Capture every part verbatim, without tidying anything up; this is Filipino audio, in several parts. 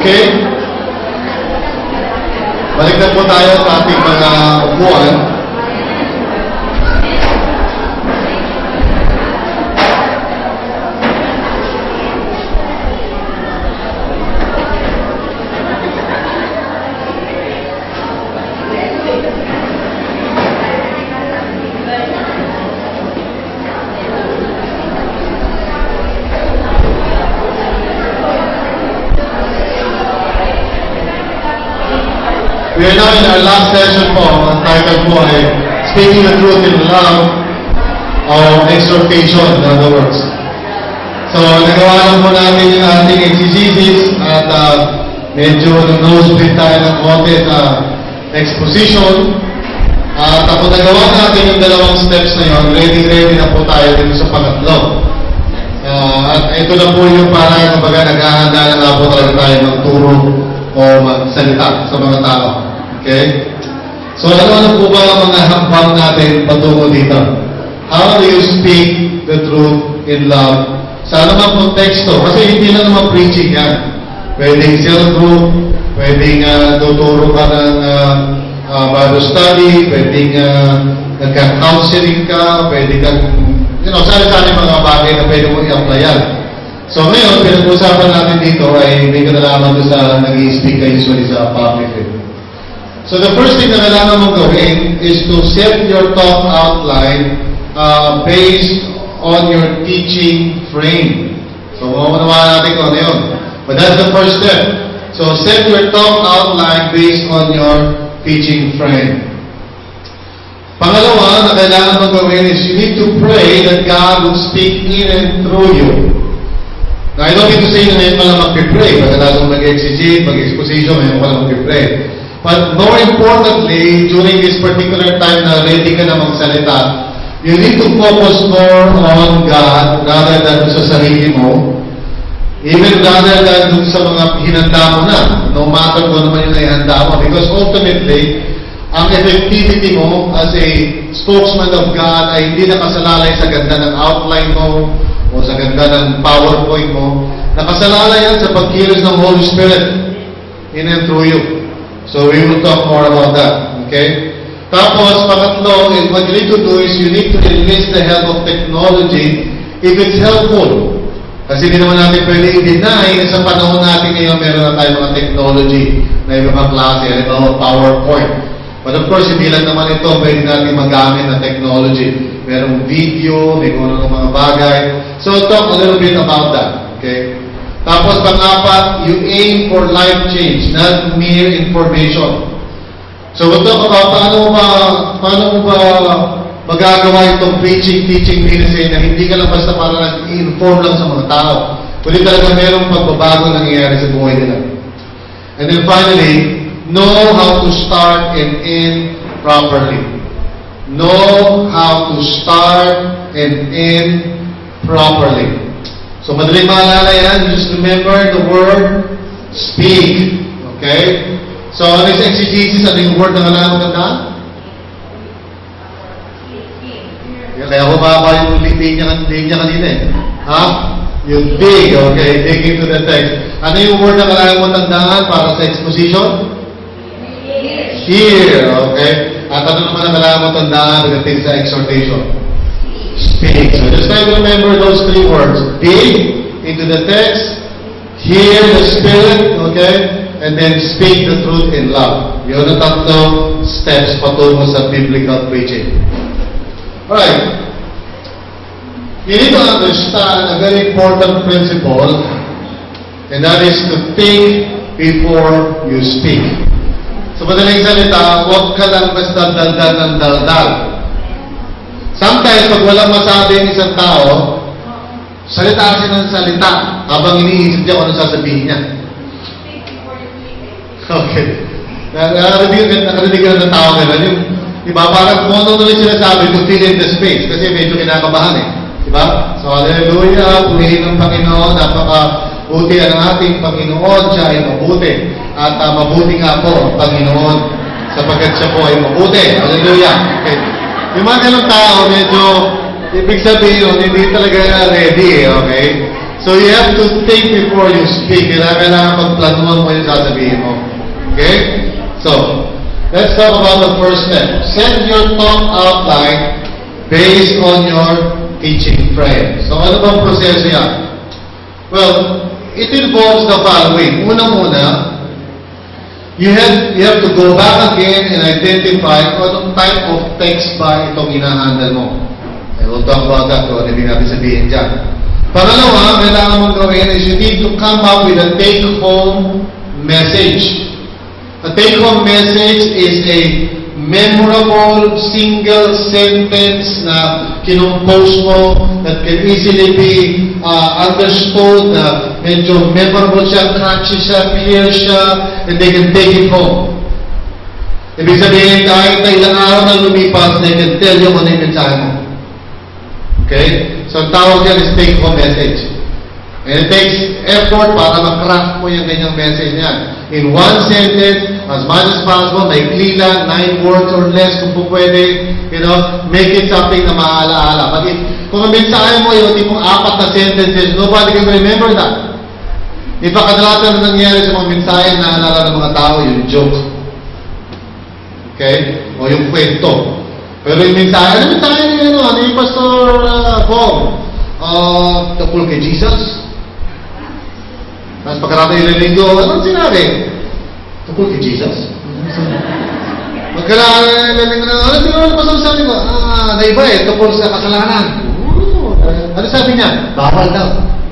Okay? Balik na po tayo sa ating mga upuan. We are now in our last session po. Ang title po ay Speaking the Truth in Love or Exhortation, in other words. So, nagawa lang po natin yung ating exegesis at uh, medyo nag-nosebleed tayo ng konti sa exposition. At uh, kung nagawa natin yung dalawang steps na yun, ready-ready na po tayo dito sa pangatlo. Uh, at ito na po yung parang kumbaga naghahanda na nga po talaga tayo magturo o magsalita sa mga tao. Okay? So, ano-ano po ba ang mga hakbang natin patungo dito? How do you speak the truth in love? Sa anumang konteksto, kasi hindi na naman preaching yan. Pwedeng cell group, pwedeng uh, tuturo ka ng uh, uh, Bible study, pwedeng uh, nagka-counseling ka, pwedeng kang, you know, sari-sari mga bagay na pwede mo i-applyan. So ngayon, pinag-usapan natin dito ay may kanalaman doon sa nag-i-speak ka usually sa public. So the first thing na kailangan mong gawin is to set your talk outline uh, based on your teaching frame. So maunawaan natin kung ano yun. But that's the first step. So set your talk outline based on your teaching frame. Pangalawa na kailangan mong gawin is you need to pray that God will speak in and through you. Now, I don't mean to say na ngayon pala mag-pray. Pagkatapos mag-exegete, mag-exposition, ngayon pala mag-pray. But more importantly, during this particular time na ready ka na magsalita, you need to focus more on God rather than sa sarili mo. Even rather than dun sa mga hinanda mo na. No matter kung naman yung ihanda mo. Because ultimately, ang effectivity mo as a spokesman of God ay hindi nakasalalay sa ganda ng outline mo o sa ganda ng PowerPoint mo. Nakasalalay yan sa pagkilos ng Holy Spirit in and through you. So we will talk more about that. Okay? Tapos, pangatlo, what you need to do is you need to enlist the help of technology if it's helpful. Kasi hindi naman natin pwede i-deny na sa panahon natin ngayon meron na tayo mga technology na ibang klase, ito, PowerPoint. But of course, hindi lang naman ito pwede natin magamit na technology. Merong video, may kung ano mga bagay. So, talk a little bit about that. Okay? Tapos, pang-apat, you aim for life change, not mere information. So, we'll talk about paano mo ba, paano mo ba magagawa itong preaching, teaching ministry na hindi ka lang basta para nag-inform lang sa mga tao. Kundi talaga merong pagbabago nangyayari sa buhay nila. And then finally, know how to start and end properly. Know how to start and end properly. So, madaling maalala yan. Just remember the word speak. Okay? So, ano yung exegesis? Ano yung word na kailangan tandaan? Kaya bumaba yung linya kanina eh. Ha? Yung dig. Okay? Dig into the text. Ano yung word na kailangan mo tandaan para sa exposition? Hear. Okay? At ano naman ang kailangan mo tandaan pagdating sa exhortation? Speak. So just try to remember those three words. Dig into the text, hear the Spirit, okay, and then speak the truth in love. Yun ang tatlong steps patungo sa biblical preaching. Alright. You need to understand a very important principle, and that is to think before you speak. Sa madaling salita, huwag ka lang basta daldal ng daldal. Sometimes, pag walang masabi ang isang tao, salita siya ng salita habang iniisip niya kung ano sasabihin niya. Okay. Nakarinig ka ng tao ngayon. Yung, diba, parang kung ano nung sinasabi to fill in the space kasi medyo kinakabahan eh. Diba? So, hallelujah, purihin ng Panginoon, napaka-buti ang ating Panginoon, siya ay mabuti. At uh, mabuti nga po ang Panginoon sapagkat siya po ay mabuti. Hallelujah. Okay. Yung mga ganong tao, medyo, ibig sabihin, hindi talaga ready, okay? So you have to think before you speak. Kailangan kailangan pagplanuhan mo yung sasabihin mo. Okay? So, let's talk about the first step. Send your talk outline based on your teaching frame. So, ano bang proseso yan? Well, it involves the following. Una-muna, you have, you have to go back again and identify kung anong type of text ba itong inahandle mo. And we'll talk about that kung ano ibig natin sabihin dyan. Pangalawa, kailangan mong gawin is you need to come up with a take-home message. A take-home message is a memorable single sentence na kinumpose mo that can easily be uh, understood, na medyo memorable siya, catchy siya, clear siya, and they can take it home. Ibig sabihin, kahit na ilang araw na lumipas, they can tell you ano yung mensahe mo. Okay? So, ang tawag yan is take-home message. And it takes effort para mag-craft mo yung ganyang message niyan. In one sentence, as much as possible, may lang, nine words or less kung po pwede, you know, make it something na maalaala. But if, kung ang mensahe mo yung tipong apat na sentences, nobody can remember that. If kadalasan na nangyari sa mga mensahe na naalala ng mga tao, yung joke. Okay? O yung kwento. Pero yung mensahe, ano mensahe niya, ano, ano yung Pastor uh, Bong? Uh, tungkol kay Jesus? Tapos pagkarata yung linggo, anong sinabi? Tungkol kay Jesus? Magkarata yung linggo na, ano sinabi pa sa sabi ko? Ah, na iba eh, tungkol sa kasalanan. Ooh, ano sabi niya? Bawal daw.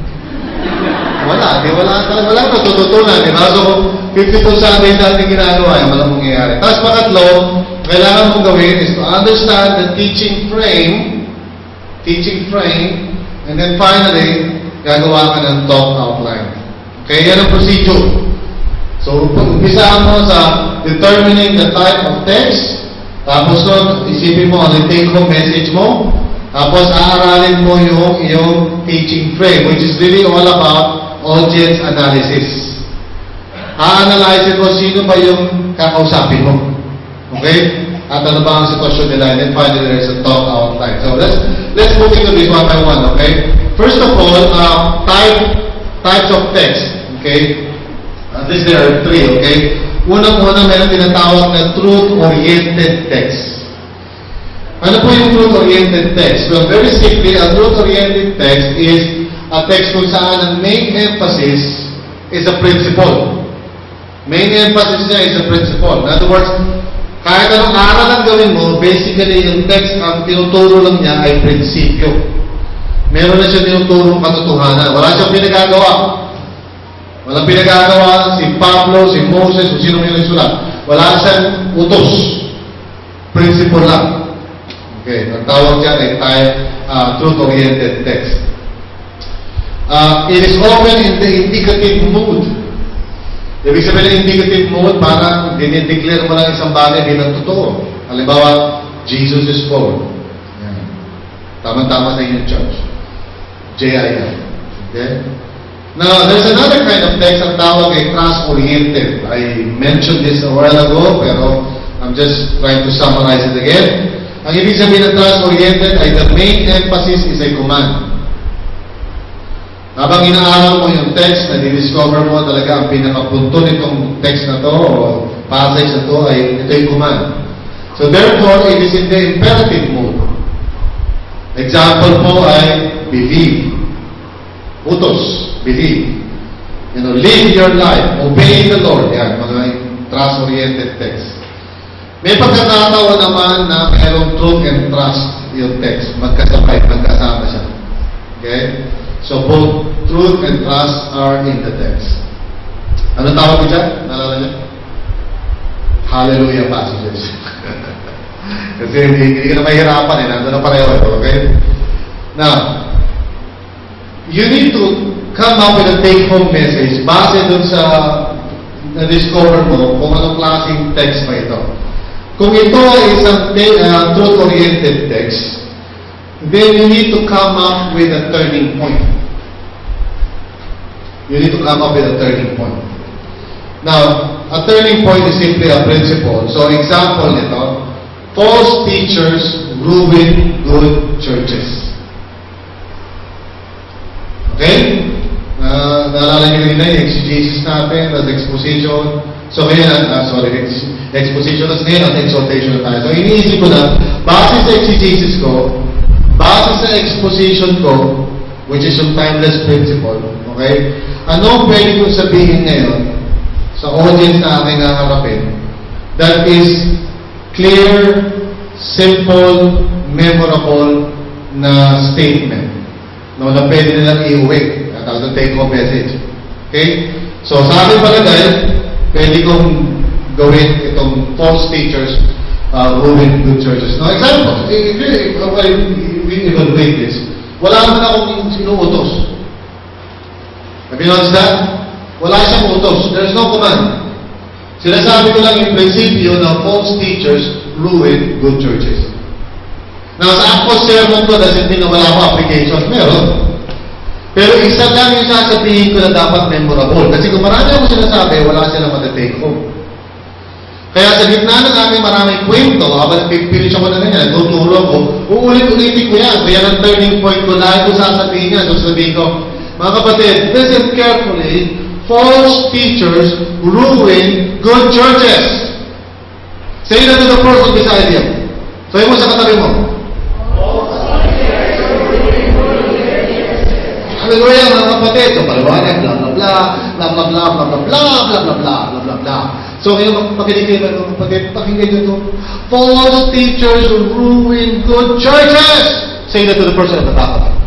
Wala, di wala talaga, wala na tututunan. Di ba? So, fifty percent sa ating ginagawa, yung walang mangyayari. Tapos pangatlo, kailangan mong gawin is to understand the teaching frame, teaching frame, and then finally, gagawa ka ng talk outline. Okay, yan ang procedure. So, umpisahan mo sa determining the type of text, tapos nun, isipin mo ano yung take-home message mo, tapos aaralin mo yung iyong teaching frame, which is really all about audience analysis. A-analyze mo sino ba yung kakausapin mo. Okay? At ano ba ang sitwasyon nila, and then finally there's a talk outline. So let's let's move into this one by one, okay? First of all, uh, type types of text, okay? At least there are three, okay? Unang-una, meron tinatawag na truth-oriented text. Ano po yung truth-oriented text? Well, very simply, a truth-oriented text is a text kung saan ang main emphasis is a principle. Main emphasis niya is a principle. In other words, kahit anong aral ang gawin mo, basically yung text, ang tinuturo lang niya ay prinsipyo. Meron na siya tinuturong katotohanan. Wala siyang pinagagawa. Walang pinagagawa si Pablo, si Moses, o sino yung nagsulat. Wala siyang utos. Principle lang. Okay, ang tawag dyan ay type, uh, truth-oriented text. Uh, it is often in the indicative mood. Ibig sabihin ng indicative mode, parang dinideclare mo lang isang bagay bilang totoo. Halimbawa, Jesus is born. Yan. Tama-tama sa inyong church. J I L. Okay? Now, there's another kind of text ang tawag ay trust-oriented. I mentioned this a while ago, pero I'm just trying to summarize it again. Ang ibig sabihin ng trust-oriented ay the main emphasis is a command. Habang inaaral mo yung text, na di-discover mo talaga ang pinakapunto nitong text na to o passage na to ay ito yung command. So therefore, it is in the imperative mode. Example po ay believe. Utos, believe. You know, live your life, obey the Lord. Yan, mga trust-oriented text. May pagkakataon naman na mayroong truth and trust yung text. Magkasabay, magkasama siya. Okay? So both truth and trust are in the text. Ano tawag ko dyan? Nalala niyo? Hallelujah passages. Kasi hindi, hindi ka na mahirapan eh. Nandun na pareho. Okay? Now, you need to come up with a take-home message base dun sa na-discover mo kung anong klaseng text ba ito. Kung ito ay isang uh, truth-oriented text, then you need to come up with a turning point. You need to come up with a turning point. Now, a turning point is simply a principle. So, example nito, false teachers ruin good churches. Okay? Uh, naalala nyo rin na yung exegesis natin, as exposition. So ngayon, uh, sorry, ex exposition, as ngayon at exhortation na tayo. So iniisip ko na, base sa exegesis ko, base sa exposition ko, which is yung timeless principle, okay? Ano pwede kong sabihin ngayon sa audience na aking naharapin that is clear, simple, memorable na statement, no, na pwede nilang i-uwi. That's the take-home message. Okay? So, sa aking palagay, pwede kong gawin itong false teachers uh, ruin good churches. Now, example, if we evaluate this, wala naman akong sinuutos. Have you noticed that? Wala siyang utos. There's no command. Sinasabi ko lang yung prinsipyo na false teachers ruin good churches. Now, sa ako sermon ko, doesn't mean na wala akong application. Meron. Pero isa lang yung sasabihin ko na dapat memorable. Kasi kung marami akong sinasabi, wala silang matatake home. Kaya sa gitna ng aming maraming kwento, habang pipilis ako na ganyan, tuturo ko, uulit-ulitin ko yan. Kaya ang turning point ko, lahat ko sasabihin yan. So sabihin ko, mga kapatid, listen carefully, false teachers ruin good churches. Say that to the person beside you. Sabi mo sa katabi mo. Hallelujah, mga kapatid. So, paliwanag, blah, blah, blah, blah, blah, blah, blah, blah, blah, blah, blah, blah, blah, blah, blah. So, ngayon, makinig kayo, mga kapatid, pakinggan nyo ito. False teachers ruin good churches. Say that to the person at the top of it.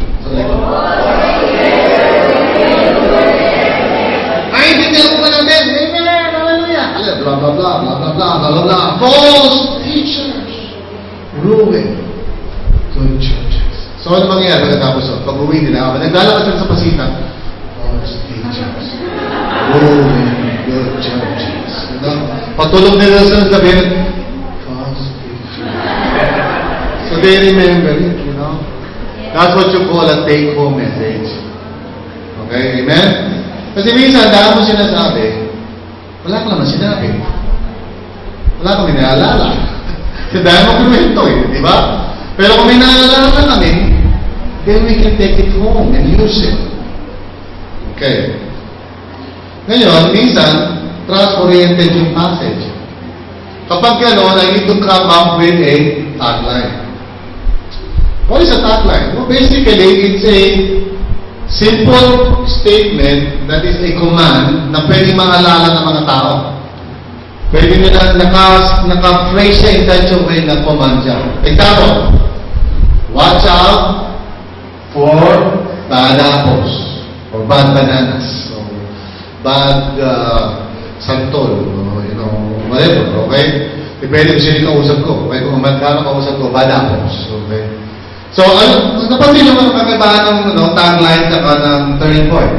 Ay, hindi ako pa natin. Amen, hallelujah. Blah, blah, blah, blah, blah, blah, blah, blah. False teachers ruin good churches. So, ano mangyayari pagkatapos so, pag-uwi nila, naglalakad sila sa pasitan, false teachers, ruin good churches. You know? Patulog nila sa sabihin, false teachers. So, they remember it, you know? That's what you call a take-home message. Okay? Amen? Kasi minsan, dahil mo sinasabi, wala ka naman sinabi. Wala kami naalala. Kasi dahil mo kumento eh, di ba? Pero kung may naalala na kami, then we can take it home and use it. Okay. Ngayon, minsan, trust-oriented yung passage. Kapag gano'n, I need to come up with a tagline. What is a tagline? Well, basically, it's a simple statement that is a command na pwede maalala ng mga tao. Pwede nila naka-phrase siya in such a way na command siya. Example, watch out for bad apples or bad bananas or bad uh, santol, you know, whatever, okay? Depende kung sino kausap ko. Okay? Kung magkano kausap ko, bad apples, okay? So, ano, napansin naman ang kagabaan ng ano, tagline saka ng turning point.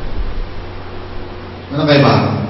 Ano kaibahan?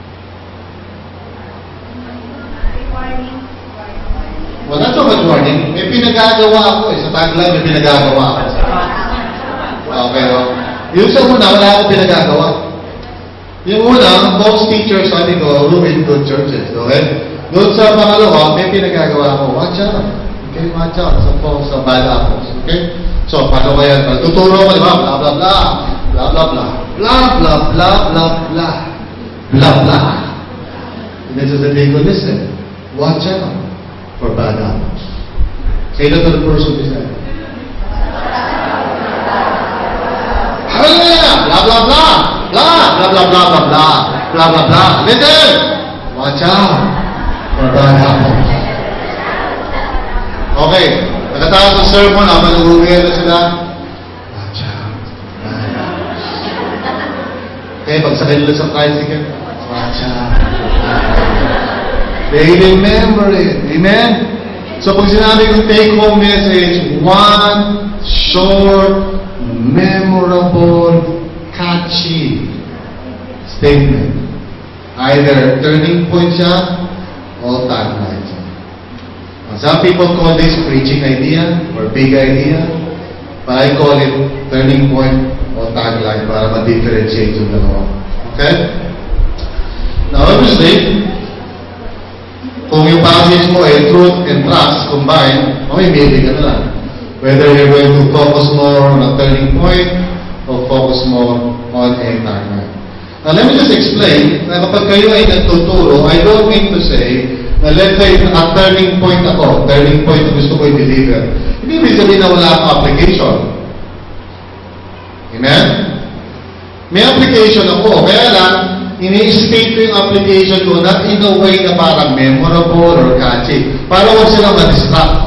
Wala to much warning. May pinagagawa ako eh. Sa tagline, may pinagagawa ako. Okay, oh. Yung sa una, wala akong pinagagawa. Yung una, false teachers, sabi ko, ruin good churches. Okay? Doon sa pangalawa, may pinagagawa ako. Watch out. Okay, watch out. Sa false, sa bad apples. Okay? So, paano kaya? Tuturo ko, di ba? Blah, blah, blah. Blah, blah, blah. Blah, blah, blah, blah, blah. Blah, blah. And this is the thing to listen. Watch out for bad apples. Say that to the person beside you. Hallelujah! Blah, blah, blah. Blah, blah, blah, blah, blah, blah. Blah, blah, blah. Listen! Watch out for bad apples. Okay. Nakatapos ng sermon, habang nag-uwi na sila, watch out. Bad apples. Okay, pagsakay nila sa tricycle, watch out. They remember it. Amen? So pag sinabi kong take-home message, one short, memorable, catchy statement. Either turning point siya or tagline siya. Some people call this preaching idea or big idea, but I call it turning point or tagline para ma-differentiate yung dalawa. Okay? Now obviously, kung yung passage mo ay truth and trust combined, mamimili ka na lang. Whether you're going to focus more on a turning point or focus more on a timeline. Now, let me just explain, na kapag kayo ay nagtuturo, I don't mean to say, na let's say, at turning point ako, turning point na gusto ko i-deliver. Hindi ibig sabihin na wala akong application. Amen? May application ako, kaya lang, ini-state ko yung application ko not in a way na parang memorable or catchy. Para huwag silang ma-distract.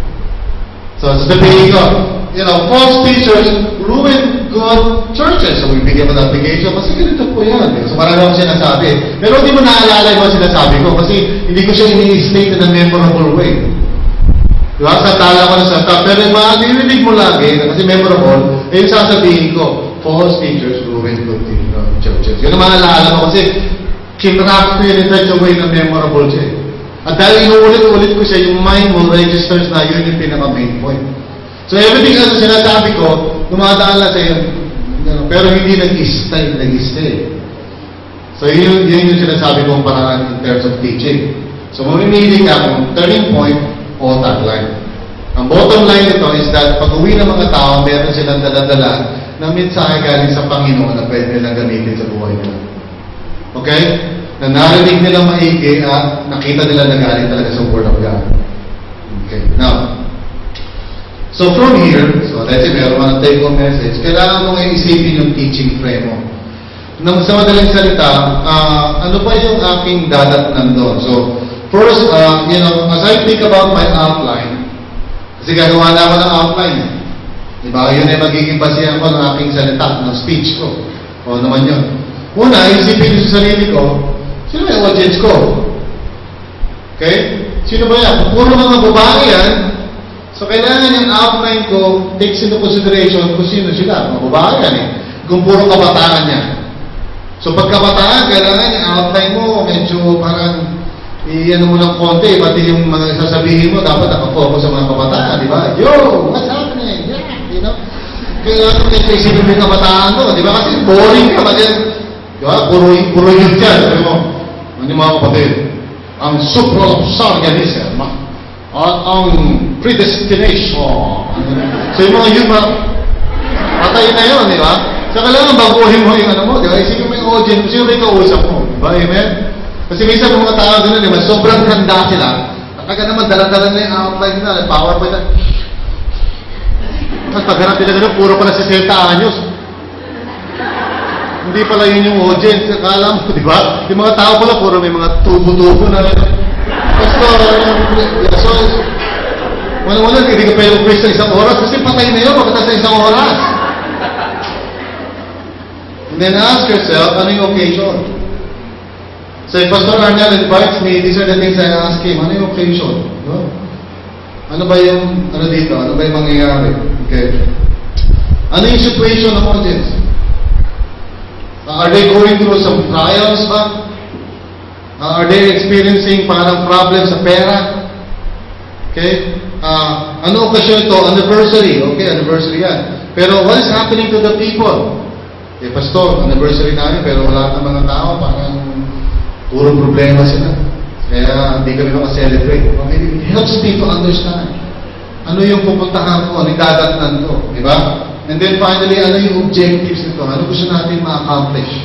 So, sasabihin ko, you know, false teachers ruin good churches. So, bibigyan mo ng application, kasi ganito po yan. So, parang ako sinasabi. Pero hindi mo naalala yung mga sinasabi ko kasi hindi ko siya ini-state in a memorable way. Diba? Sa tala ko na sa top. Pero yung mga nililig mo lagi, kasi memorable, eh yung sasabihin ko, false teachers ruin good churches. Yun ang maalala ko kasi kinraft ko yun in such a way na memorable siya. At dahil inuulit-ulit ko siya, yung mind mo registers na yun yung pinaka-main point. So everything else na sinasabi ko, dumadaan lang sa'yo. Pero hindi nag-stay, nag-stay. So yun, yun yung sinasabi kong paraan in terms of teaching. So mamimili ka kung turning point o tagline. Ang bottom line nito is that pag uwi ng mga tao, meron silang dala-dala na mensahe galing sa Panginoon na pwede nilang gamitin sa buhay nila. Okay? Na narinig nilang maigi at nakita nila na galing talaga sa Word of God. Okay. Now, so from here, so let's say meron mga take-home message, kailangan mo ngayon isipin yung teaching frame mo. Nang sa madaling salita, uh, ano ba yung aking dadatnan doon? So, first, uh, you know, as I think about my outline, kasi gagawa na ako ng outline. Diba? Yun ay magiging basihan ko ng aking salita, ng speech ko. O naman yun. Una, isipin ko sa sarili ko, sino yung audience ko? Okay? Sino ba yan? Puro mga babae yan. So, kailangan yung outline ko takes into consideration kung sino sila. Mga babae yan eh. Kung puro kabataan yan. So, pag kabataan, kailangan yung outline mo medyo parang i-ano mo ng konti. Pati yung mga sasabihin mo, dapat nakafocus sa mga kabataan. Di ba? Yo! What's happening? Yeah! You know? Kailangan mo medyo isipin mo yung kabataan mo. Di ba? Kasi boring ka. Di ba? Puro, puro yun dyan. Sabi mo, ano yung mga kapatid? Ang supra-sarganism. At ang predestination. So yung mga yun, patay na yun, di ba? So kailangan baguhin mo yung ano mo, di ba? Isipin mo yung audience, sino ba yung kausap mo? Di ba? Amen? Kasi minsan yung mga tao gano'n, di ba? Sobrang ganda sila. Kaya naman, dala-dala na yung outline nila, powerpoint na. Tapos pagharap nila gano'n, puro pala sixty anyos. Hindi pala yun yung audience. Akala mo, di ba? Yung mga tao pala, puro may mga tubo-tubo na. Basta, yeah, so, wala-wala, hindi ka pwede upres sa isang oras kasi patay na yun pagkatas sa isang oras. And then ask yourself, ano yung occasion? So if Pastor Arnel invites me, these are the things I ask him, ano yung occasion? No? Ano ba yung, ano dito? Ano ba yung mangyayari? Okay. Ano yung situation ng audience? Uh, are they going through some trials ba? Uh, are they experiencing parang problems sa pera? Okay? Uh, ano okasyon ito? Anniversary. Okay, anniversary yan. Pero what is happening to the people? Eh, Pastor, anniversary namin, pero wala ng mga tao. Parang puro problema sila. Kaya hindi kami makaselebrate. Okay, it helps me to understand. Ano yung pupuntahan ko? Ano yung dadatnan ko? Di ba? And then finally, ano yung objectives nito? Ano gusto natin ma-accomplish?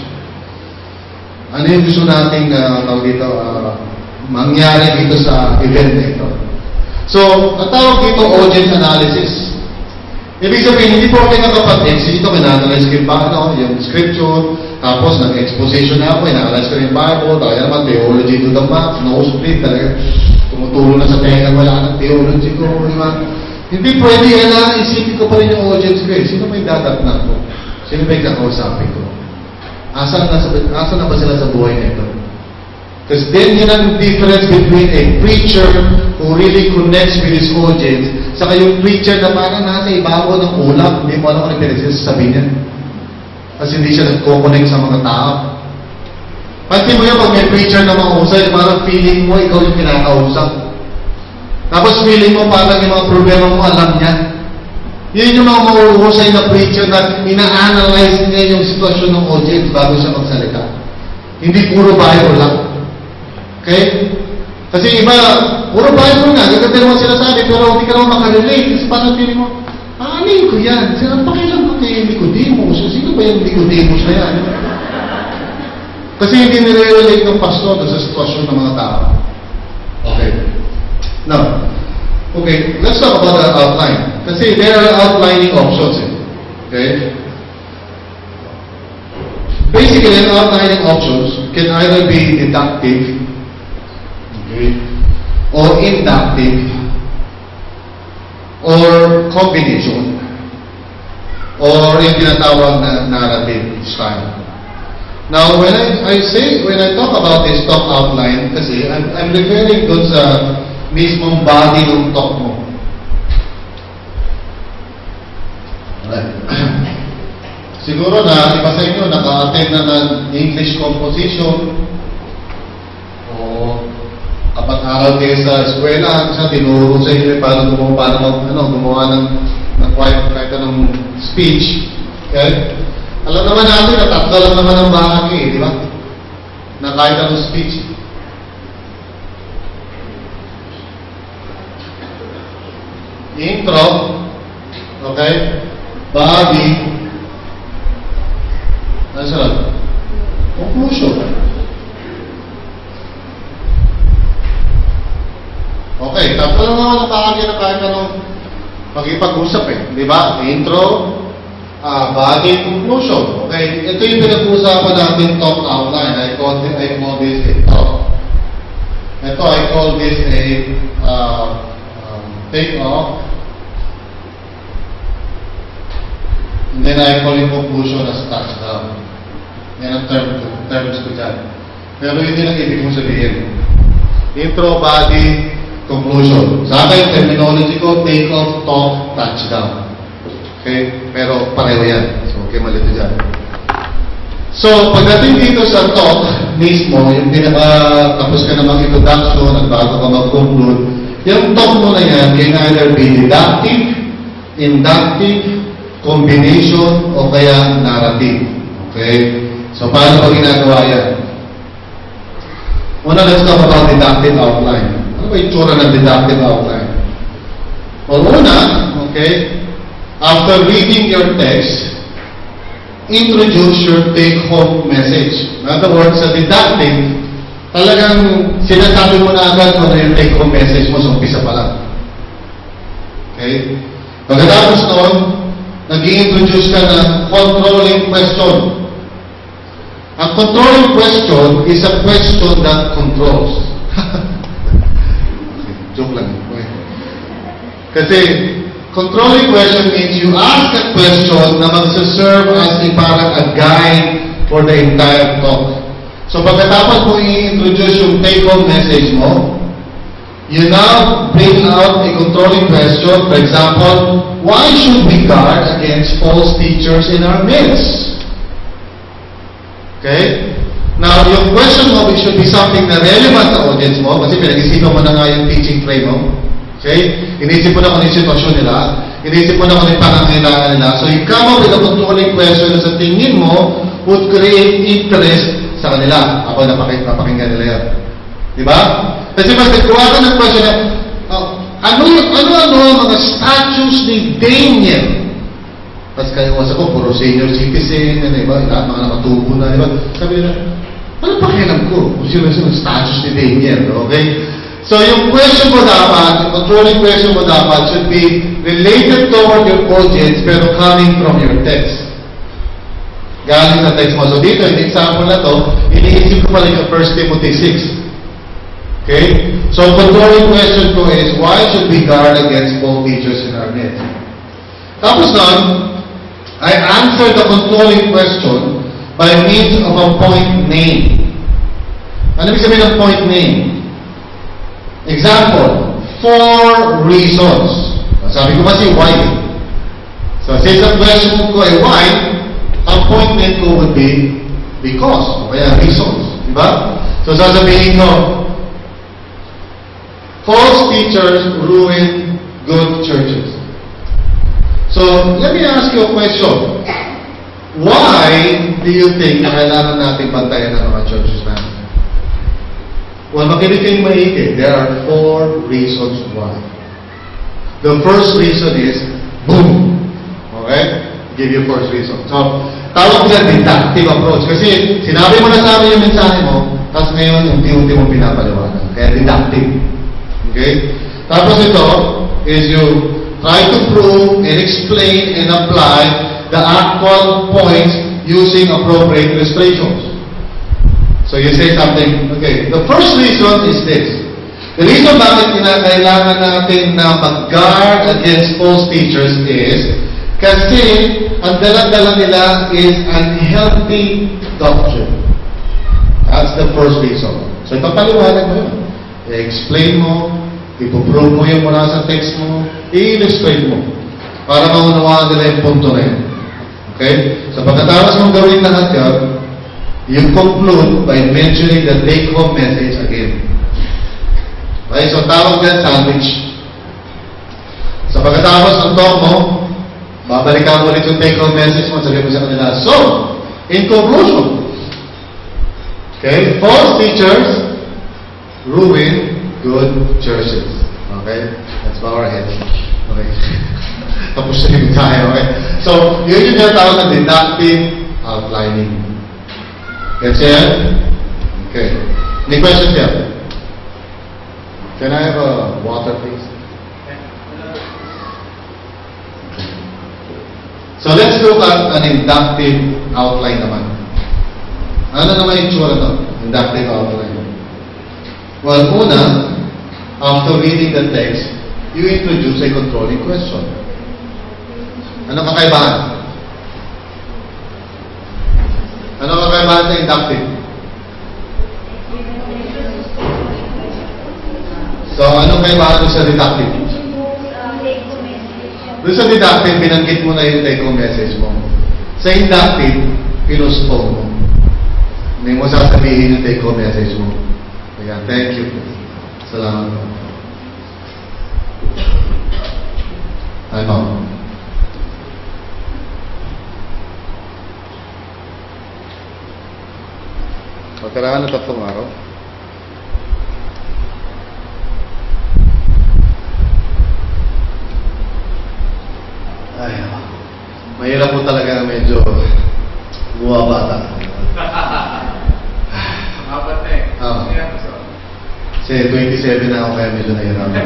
Ano yung gusto natin uh, dito, uh, mangyari dito sa event nito? So, ang tawag dito, audience analysis. Ibig sabihin, hindi po kayo nakapag-text. Dito, kinanalyze ko yung no? yung scripture, tapos nag-exposition na ako, kinanalyze ko yung Bible, kaya naman, theology to the max, no split, talaga, tumutulong na sa tenga, wala ng theology ko, di ba? Hindi pwede, kailangan isipin ko pa rin yung audience ko eh. Sino may dadatnan ko? Sino may kakausapin ko? Asan na, asan na ba sila sa buhay nito? Because then yun ang difference between a preacher who really connects with his audience saka yung preacher na parang nasa ibabaw ng ulap, hindi mo alam kung ano pinagsasabi niya. Kasi hindi siya nagko-connect sa mga tao. Pati mo yun, pag may preacher na makausay, parang feeling mo ikaw yung kinakausap. Tapos feeling mo parang yung mga problema mo alam niya. Yun yung mga mauusay na preacher na ina-analyze niya yung sitwasyon ng audience bago siya magsalita. Hindi puro Bible lang. Okay? Kasi iba, puro Bible nga, gaganda naman sila sabi, pero hindi ka naman makarelate. Kasi parang feeling mo, aanin ko yan. Sila, pakilang kay Nicodemus. Sino ba yung Nicodemus na yan? Kasi hindi nire-relate ng pastor sa sitwasyon ng mga tao. Okay. Now, okay, let's talk about the outline. Kasi there are outlining options. Eh. Okay? Basically, an outlining options can either be deductive, okay, or inductive, or combination, or yung tinatawag na narrative style. Now, when I, I say, when I talk about this talk outline, kasi I'm, I'm referring dun sa mismong body ng talk mo. Alright. Siguro na, iba sa inyo, naka-attend na ng English composition, o apat araw kayo sa eskwela, kasi tinuro sa inyo paano gumawa, paano ano, gumawa ng, ng kahit, kahit anong speech. Okay? Alam naman natin na tatlo lang naman ang bahagi, eh, di ba? Na kahit anong speech. Intro, okay? Body, ano sila? Conclusion. Okay, tatlo lang naman ang bahagi na kahit anong makipag-usap eh, di ba? Intro, Ah, body conclusion. Okay, ito yung pinag-uusapan natin talk outline. I call this, I call this a talk. Ito, I call this a uh, um, take off. And then I call it conclusion as touchdown. Yan ang term, terms ko dyan. Pero yun din ang ibig kong sabihin. Intro, body, conclusion. Sa akin, terminology ko, take off, talk, touchdown. Okay? Pero pareho yan. So, okay, malito dyan. So, pagdating dito sa talk mismo, yung pinaka-tapos ka namang introduction at bago ka mag-conclude, yung talk mo na yan can either be deductive, inductive, combination, o kaya narrative. Okay? So, paano pa ginagawa yan? Una, let's talk about deductive outline. Ano ba yung tsura ng deductive outline? Well, una, okay, after reading your text, introduce your take-home message. In other words, sa deductive, talagang sinasabi mo na agad kung ano yung take-home message mo sa umpisa pa lang. Okay? Pagkatapos noon, nag-i-introduce ka ng controlling question. Ang controlling question is a question that controls. Joke lang. Okay. Kasi, controlling question means you ask a question na magsaserve as a parang a guide for the entire talk. So pagkatapos mo i-introduce yung take-home message mo, you now bring out a controlling question. For example, why should we guard against false teachers in our midst? Okay? Now, yung question mo, it should be something na relevant sa audience mo, kasi pinag-isipan mo na nga yung teaching frame mo. Okay? Inisip mo na kung yung sitwasyon nila. Inisip mo na kung yung pangangailangan nila. So, you come up with a controlling question na sa tingin mo would create interest sa kanila. Ako napakinggan nila yan. Diba? Kasi mas nagkuha ka ng question na, uh, ano ano ano mga statues ni Daniel? Tapos kayo wasa ko, puro senior citizen, yan, diba? Lahat mga nakatubo na, diba? Sabi nila, ano pakialam ko? Kung sino yung statues ni Daniel, okay? So, yung question mo dapat, yung controlling question mo dapat should be related toward your audience pero coming from your text. Galing sa text mo. So, dito, yung example na to, iniisip ko pala yung First Timothy six. Okay? So, controlling question ko is, why should we guard against false teachers in our midst? Tapos nun, I answer the controlling question by means of a point name. Ano ibig sabihin ng point name? Example, four reasons. Sabi ko kasi why. So, since ang question ko ay why, ang point name ko would be because, o kaya reasons. Diba? So, sasabihin ko, false teachers ruin good churches. So, let me ask you a question. Why do you think na kailangan natin bantayan ng mga churches natin? Well, makinig kayong maigi. There are four reasons why. The first reason is, boom! Okay? give you first reason. So, tawag yan deductive approach. Kasi sinabi mo na sa amin yung mensahe mo, tapos ngayon unti-unti mo pinapaliwanag. Kaya deductive. Okay? Tapos ito is you try to prove and explain and apply the actual points using appropriate illustrations. So you say something, okay, the first reason is this. The reason bakit kinakailangan natin na mag-guard against false teachers is kasi ang dala-dala nila is unhealthy doctrine. That's the first reason. So ipapaliwanag mo yun. I-explain mo, ipoprove mo yung mula sa text mo, i-illustrate mo para maunawaan nila yung punto na yun. Okay? So pagkatapos mong gawin lahat yun, you conclude by mentioning the take-home message again. Okay? So tawag yan sandwich. So pagkatapos ng talk mo, babalikan mo ulit yung take-home message mo, sabihin mo sa kanila, so, in conclusion, okay, false teachers ruin good churches. Okay? Let's bow our heads. Okay? Tapos na yung tayo. Okay? So, yun yung tinatawag na deductive outlining. Gets yan? Okay. Any questions here? Can I have a water, please? So, let's look at an inductive outline naman. Ano naman yung tsura ito? Inductive outline. Well, una, after reading the text, you introduce a controlling question. Ano kakaibahan? Ano kakaibahan sa inductive? So, anong kaibahan sa deductive? Doon sa deductive, binanggit mo na yung take-home message mo. Sa inductive, pinustone mo. Hindi mo sasabihin yung take-home message mo. Ayan, thank you. Salamat po. Ano? Pagkaraan na tatlong araw. Ay, mahirap po talaga medyo buwabata. Apat na eh. Oo. Kasi twenty-seven na ako kaya medyo nahirapan.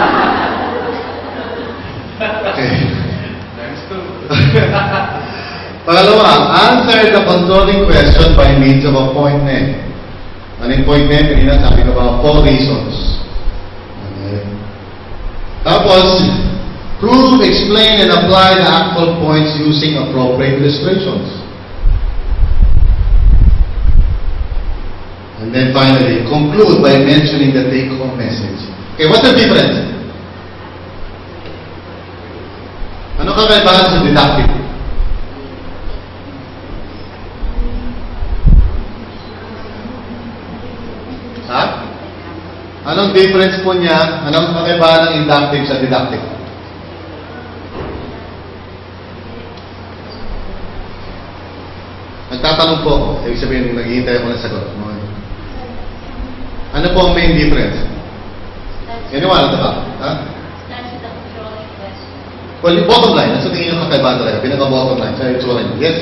Okay. Times two. Pangalawa, answer the controlling question by means of a point name. Ano yung point name? Kanina sabi ko ba, four reasons. Okay. Tapos, prove, explain, and apply the actual points using appropriate illustrations. And then finally, conclude by mentioning the take-home message. Okay, what's the difference? Ano kakaibahan sa deductive? Ha? Anong difference po niya? Anong kakaibahan ng inductive sa deductive? Nagtatanong po ako. Ibig sabihin, naghihintay ako ng sagot. Ano po ang main difference? Iniwala ito ba? Ha? Well, yung bottom line, nasa tingin yung kakaibahan talaga. Pinaka-bottom line. Sa itsura niyo. Yes?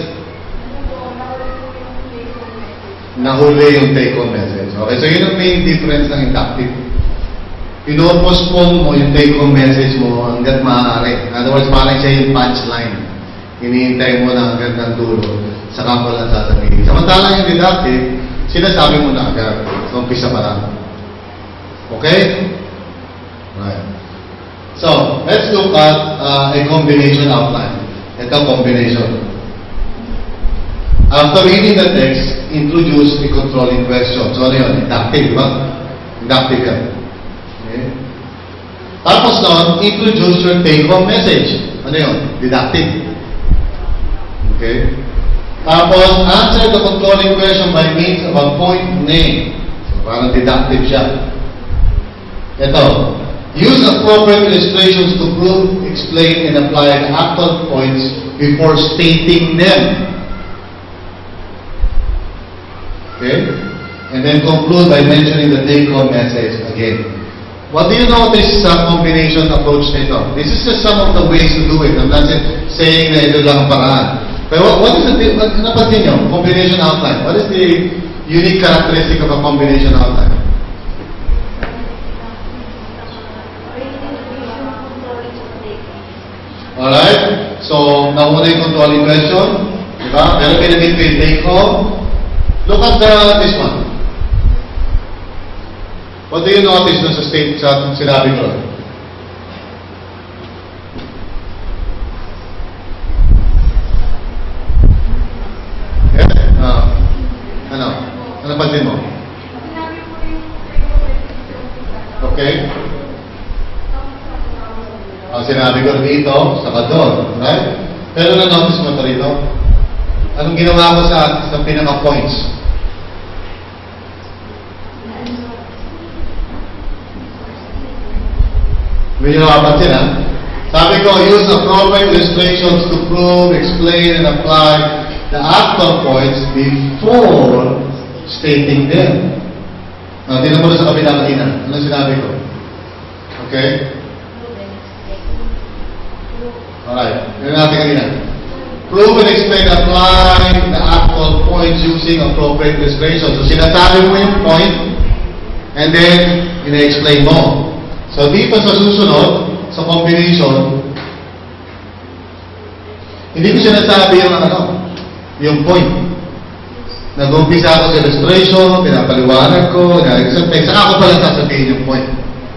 Nahuli yung take-home message. Okay, so yun ang main difference ng inductive. Pino-postpone mo yung take-home message mo hanggat maaari. In other words, parang siya yung punchline. Hinihintay mo na hanggang ng dulo. Saka mo lang sasabihin. Samantalang yung deductive, sinasabi mo na agad. So, umpisa pa lang. Okay? Right. So, let's look at uh, a combination outline. Ito combination. After reading the text, introduce a controlling question. So, ano yun? Inductive, ba? Inductive ka. Okay? Tapos nun, introduce your take-home message. Ano yun? Deductive. Okay? Tapos, answer the controlling question by means of a point name. So, parang deductive siya. Ito. Use appropriate illustrations to prove, explain, and apply the actual points before stating them. Okay? And then conclude by mentioning the take-home message again. What do you notice sa combination approach nito? This is just some of the ways to do it. I'm not saying na ito lang ang paraan. Pero what, what is the, what, napansin nyo? Combination outline. What is the unique characteristic of a combination outline? Alright? So, nauna yung controlling question. Diba? Pero pinag-between take home. Look at the, this one. What do you notice dun sa state sa sinabi ko? Yes? Ah. Ano? Ano pansin mo? Okay? Ah, sinabi ko dito, saka doon. Right? Pero na-notice mo ito rito? Anong ginawa ko sa, sa pinaka-points? May nakapansin, ha? Sabi ko, use appropriate illustrations to prove, explain, and apply the actual points before stating them. Uh, Tingnan mo na sa kabilang kanina. Ano sinabi ko? Okay? Alright. Tingnan natin kanina. Prove and explain, apply the actual points using appropriate illustrations. So, sinasabi mo yung point, and then, ina-explain mo. So, dito sa susunod, sa combination, hindi ko sinasabi yung ano, yung point. Nag-umpisa ako sa illustration, pinapaliwanag ko, nagaling sa text, saka ako pala sasabihin yung point.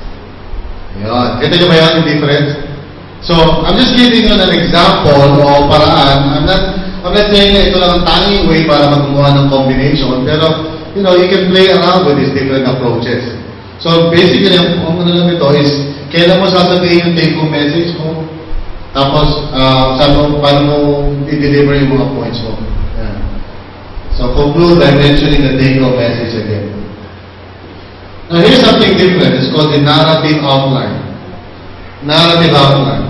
Ayan. Kita nyo ba yan, yung difference? So, I'm just giving you an example o paraan. I'm not, I'm not saying na ito lang ang tanging way para magawa ng combination, pero, you know, you can play around with these different approaches. So, basically, ang ano lang ito is, kailan mo sasabihin yung take-home message mo, tapos, uh, saan mo, paano mo i-deliver yung mga points mo. Yeah. So, conclude by mentioning the take-home message again. Now, here's something different. It's called the narrative outline. Narrative outline.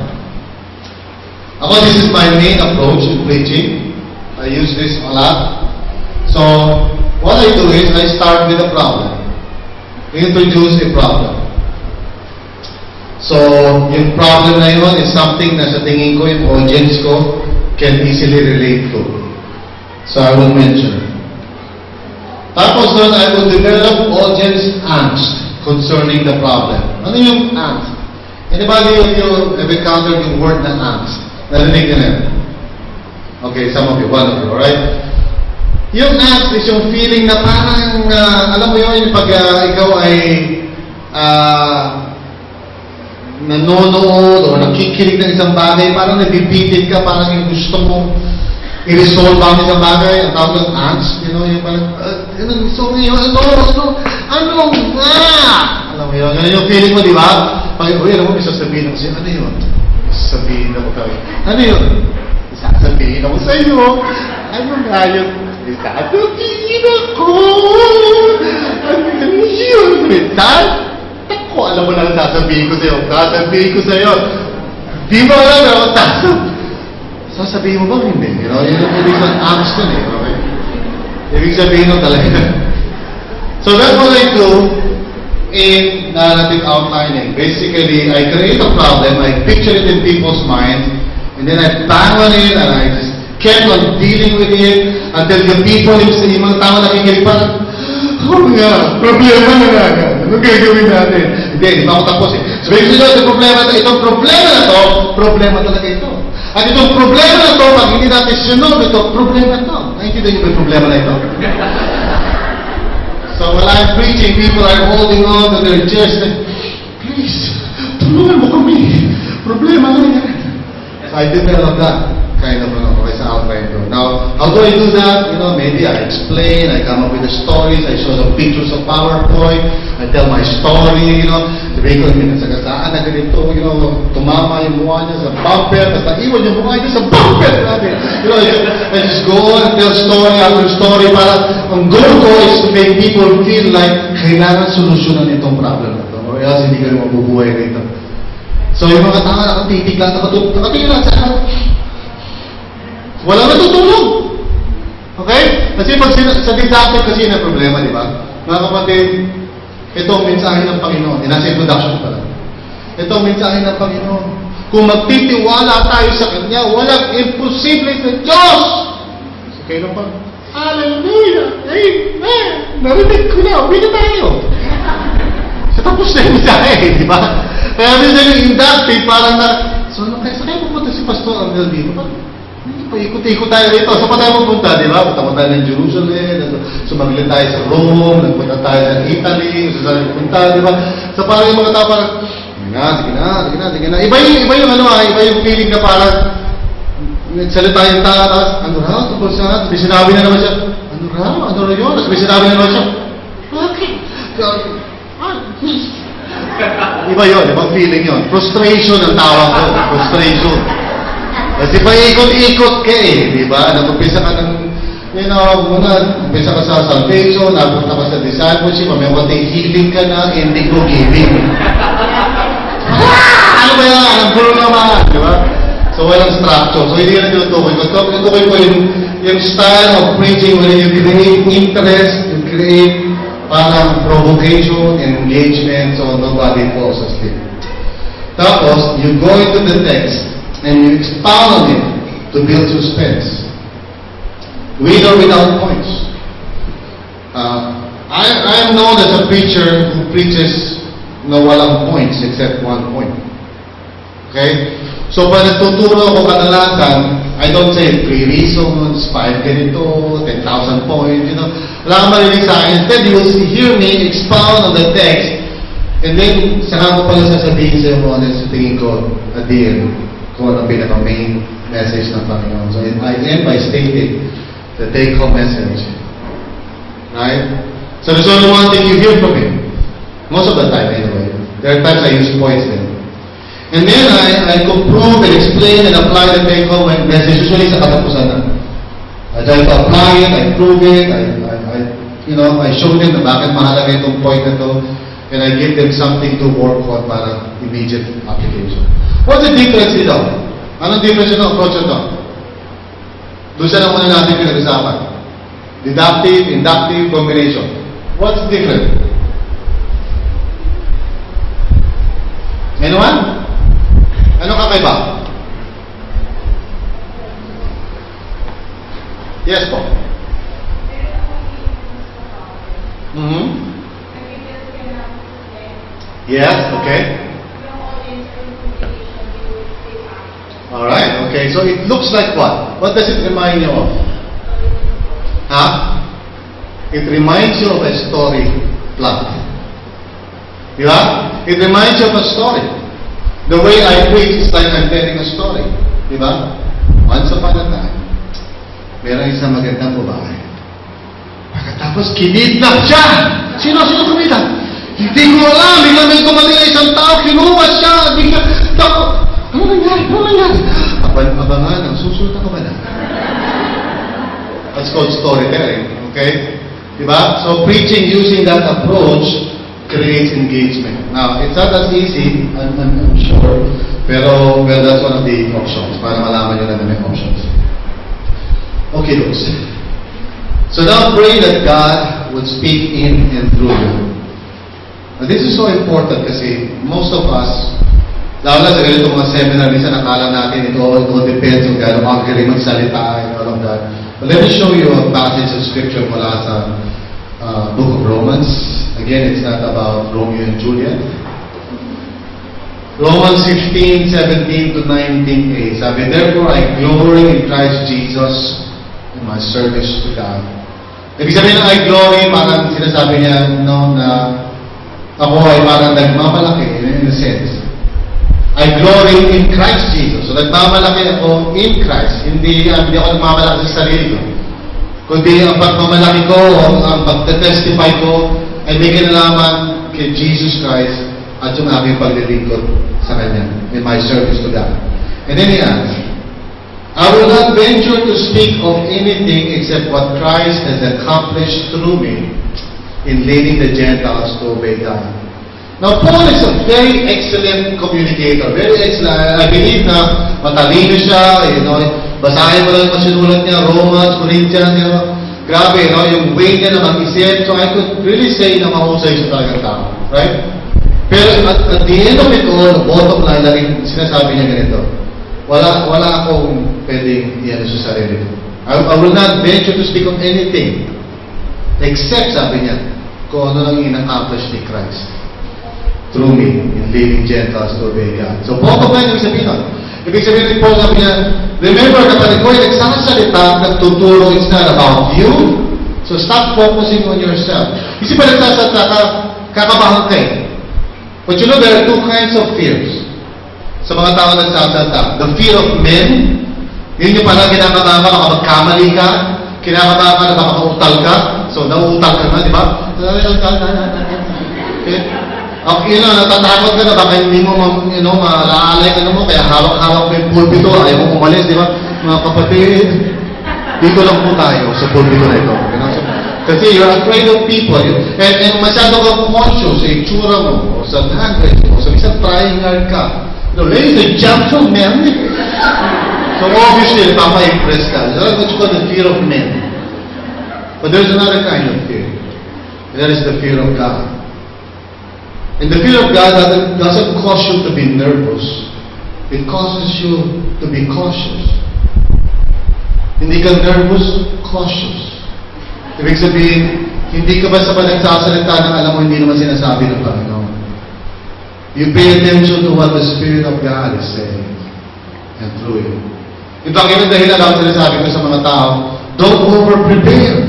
Ako, this is my main approach in preaching. I use this a lot. So, what I do is, I start with a problem. Introduce a problem. So, yung problem na yun is something na sa tingin ko yung audience ko can easily relate to. So, I will mention it. Tapos doon, I will develop audience angst concerning the problem. Ano yung angst? Anybody of you have encountered yung word na angst? Narinig nyo na yun? Okay, some of you, one of you, alright? Yung angst is yung feeling na parang, uh, alam mo yun, pag uh, ikaw ay uh, nanonood o nakikinig ng isang bagay, parang nabibitin ka, parang yung gusto mong i-resolve ang isang bagay, ang tawag ng angst, you know, yung parang, uh, so ngayon, ano, so, ano, ah! Alam mo yun, ganun yung feeling mo, di ba? Pag, uy, alam mo, may sasabihin ako sa'yo, ano yun? Sasabihin ako tayo. Ano yun? Sasabihin ako sa'yo. Ano nga yun? Sasabihin ako! Ano yun? Mental? Ako, alam mo lang sasabihin ko sa'yo. Sasabihin ko sa'yo. Di mo alam ako, sasabihin. Sasabihin mo ba? Hindi. You know, yun yung ibig ng angst nun eh. Okay? Ibig sabihin mo talaga. So that's what I do in narrative outlining. Basically, I create a problem, I picture it in people's minds, and then I bang on it, and I just kept on dealing with it until the people, yung mga tao nakikinig parang, oh nga, problema na nga. Ano gagawin natin? Hindi, hindi pa ako tapos eh. So, basically, itong problema na itong problema na to, problema talaga ito. At itong problema na to, pag hindi natin sunod ito, problema ito. Naintindihan niyo ba yung problema na ito? So while I'm preaching, people are holding on to their chest and, please, tulungan mo kami. Problema na yan. So I develop that kind of ano, uh, sa outline ko. Now, how do I do that? You know, maybe I explain, I come up with the stories, I show some pictures of PowerPoint, I tell my story, you know, sabihin ko, nasagasaan na ganito, you know, tumama yung mukha niya sa bumper, tapos naiwan yung mukha niya sa bumper natin. You know, I just go on and tell story after story para ang goal ko is to make people feel like kailangan solusyonan itong problem na ito, or else hindi kayo mabubuhay rito. So yung mga tao nakatitig lang, nakatingin lang sa akin, walang natutulog. Okay? Kasi pag sa didactic kasi na problema, di ba? Mga kapatid, Ito ang mensahe ng Panginoon. E nasa introduction pa lang. Ito ang mensahe ng Panginoon. Kung magtitiwala tayo sa Kanya, walang imposible sa Diyos! So, kayo pa, Hallelujah! Amen! Narinig ko na, uwi na tayo! So, tapos na yung mensahe, di ba? Kaya minsan yung industry, parang na, so, ano kayo, saan kayo pupunta si Pastor Arnel dito? Hindi pa, ikot-ikot tayo rito. So, pa tayo pupunta, di ba? Punta mo tayo ng Jerusalem, sumaglit tayo sa Rome, nagpunta tayo sa Italy, sa saan pupunta, di ba? So, parang yung mga tao, parang, sige na, sige na, sige na, sige na. Iba yung, iba yung ano, iba yung feeling na parang, nagsalita yung tao, tapos, ano raw, tungkol sa, may sinabi na naman siya, ano raw, ano raw yun, tapos may sinabi na naman siya, okay, iba yun, ibang feeling yun. Frustration ang tawag ko, frustration. Kasi pa ikot-ikot ka eh, di ba? Nag-umpisa ka ng, you know, muna, umpisa ka sa salvation, napunta ka sa discipleship, may konting healing ka na, ending mo giving. Ano ba yan? Ang gulo naman, di ba? So, walang structure. So, hindi ka na tinutukoy ko. Tinutukoy ko yung, yung style of preaching where you create interest, you create parang provocation and engagement so nobody falls asleep. Tapos, you go into the text and you expound on it to build suspense. With or without points. Uh, I, I am known as a preacher who preaches na walang points except one point. Okay? So, pag nagtuturo ako kadalasan, I don't say three reasons, five ganito, ten thousand points, you know. Wala kang marinig sa akin. Instead, you will hear me expound on the text, and then, saka ko pala sasabihin sa'yo kung ano sa tingin ko at the end, kung ano pinaka-main message ng Panginoon. So, I end by stating the take-home message. Right? So, there's only one thing you hear from me. Most of the time, anyway. There are times I use points then. And then I, I could prove and explain and apply the take-home message usually sa katapusan na. I try to apply it, I prove it, I, I, I, you know, I show them na bakit mahalaga itong point na to, and I give them something to work on para immediate application. What's the difference dito? Anong difference ito? Approach ito? Doon siya lang muna natin pinag-usapan. Deductive, inductive, combination. What's different? Anyone? Ano kakaiba? Yes po. Mm-hmm. Yes, okay. Alright, okay. So it looks like what? What does it remind you of? Huh? It reminds you of a story plot. Yeah? It reminds you of a story. The way I preach is like I'm telling a story. Diba? Once upon a time, meron isang magandang babae. Pagkatapos, kinidnap siya! Sino? Sino kumidnap? Hindi ko alam. Bigla may kumaling na isang tao, kinuha siya. Bigla, tako. Ano nangyari? Ano nangyari? Abangan, ang susunod na kabalan. That's called storytelling. Okay? Diba? So, preaching using that approach creates engagement. Now, it's not as easy, I'm, I'm, I'm sure, pero well, that's one of the options, para malaman nyo na na may options. Okay, folks. So now pray that God would speak in and through you. Now, this is so important kasi most of us, lalo na sa ganito mga seminar, minsan nakala natin ito, it all depends on gano'ng magaling magsalita and all of that. But let me show you a passage of scripture mula sa uh, book of Romans. Again, it's not about Romeo and Juliet. Romans fifteen, seventeen to nineteen a. Sabi, therefore I glory in Christ Jesus in my service to God. Ibig sabihin na I glory, parang sinasabi niya no, na ako ay parang nagmamalaki in a sense. I glory in Christ Jesus. So nagmamalaki ako in Christ. Hindi, hindi ako nagmamalaki sa sarili ko. Kundi ang pagmamalaki ko, ang pagtetestify ko, ay may kinalaman kay Jesus Christ at yung aking paglilingkod sa Kanya in my service to God. And then he adds, I will not venture to speak of anything except what Christ has accomplished through me in leading the Gentiles to obey God. Now, Paul is a very excellent communicator. Very excellent. I believe na matalino siya. You know, basahin mo lang yung sinulat niya, Romans, Corinthians, you know. grabe, no? Yung way niya na mag-isip. So I could really say na mahusay siya talaga tao. Right? Pero at, at the end of it all, bottom line, laging sinasabi niya ganito, wala, wala akong pwedeng iyan sa sarili ko. I, I will not venture to speak of anything except, sabi niya, kung ano lang in-accomplish ni Christ through me in leading Gentiles to obey God. So, bottom line, ibig sabihin nun. Ibig sabihin ni Paul, sabi niya, remember, kapag ikaw ay nagsasalita, nagtuturo, it's not about you. So, stop focusing on yourself. Isip pa nagsasalita ka, kakabahan ka eh. But you know, there are two kinds of fears sa mga tao nagsasalita. The fear of men, yun yung parang kinakabahan ka, baka magkamali ka, kinakabahan ka na baka mautal ka, so nauutal ka na, di ba? Okay? Okay, yun na, natatakot ka na, baka hindi mo, you know, malaalay ka na mo, kaya hawak-hawak mo yung pulpito, ayaw mo umalis, di ba? Mga kapatid, dito lang po tayo sa pulpito na ito. You know? So, kasi you're afraid of people, and, and masyado kang conscious sa itsura mo, o sa language mo, sa isang triangle ka. You know, ladies and gentlemen, so obviously, papa-impress ka. That's what you call the fear of men. But there's another kind of fear. And that is the fear of God. And the fear of God doesn't, doesn't cause you to be nervous. It causes you to be cautious. Hindi ka nervous, cautious. Ibig sabihin, hindi ka basta ba nagsasalita ng alam mo hindi naman sinasabi ng Panginoon. You pay attention to what the Spirit of God is saying. And through you. Ito ang ilang dahilan lang sinasabi ko sa mga tao, don't over-prepare.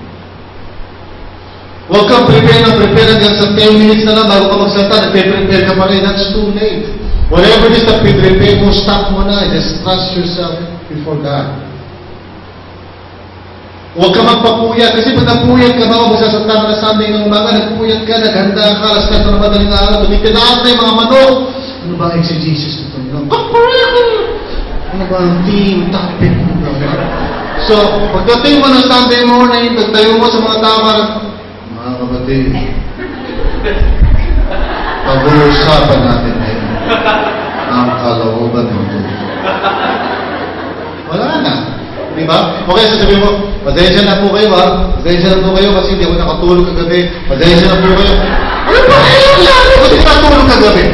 Huwag kang prepare na prepare hanggang sa ten minutes na lang bago ka magsalita, nagpe-prepare ka pa rin. That's too late. Whatever it is na prepare mo, stop mo na. Just trust yourself before God. Huwag ka magpapuyat. Kasi pag napuyat ka ba, magsasalita ka na Sunday ng umaga, nagpuyat ka, naghanda ka, alas ka na madaling araw, tumitinaas na yung mga manok. Ano ba ang exegesis nito? Ano ba ang team, topic? So, pagdating mo ng Sunday morning, pagtayo mo sa mga tama, mga kapatid, pag-uusapan natin ngayon ang kalooban ng Diyos. Wala na. Di ba? Okay, sasabihin mo, pasensya na po kayo ha. Pasensya na po kayo kasi hindi ako nakatulog kagabi. Pasensya na po kayo. Ano ba kayo? Kasi nakatulog kagabi.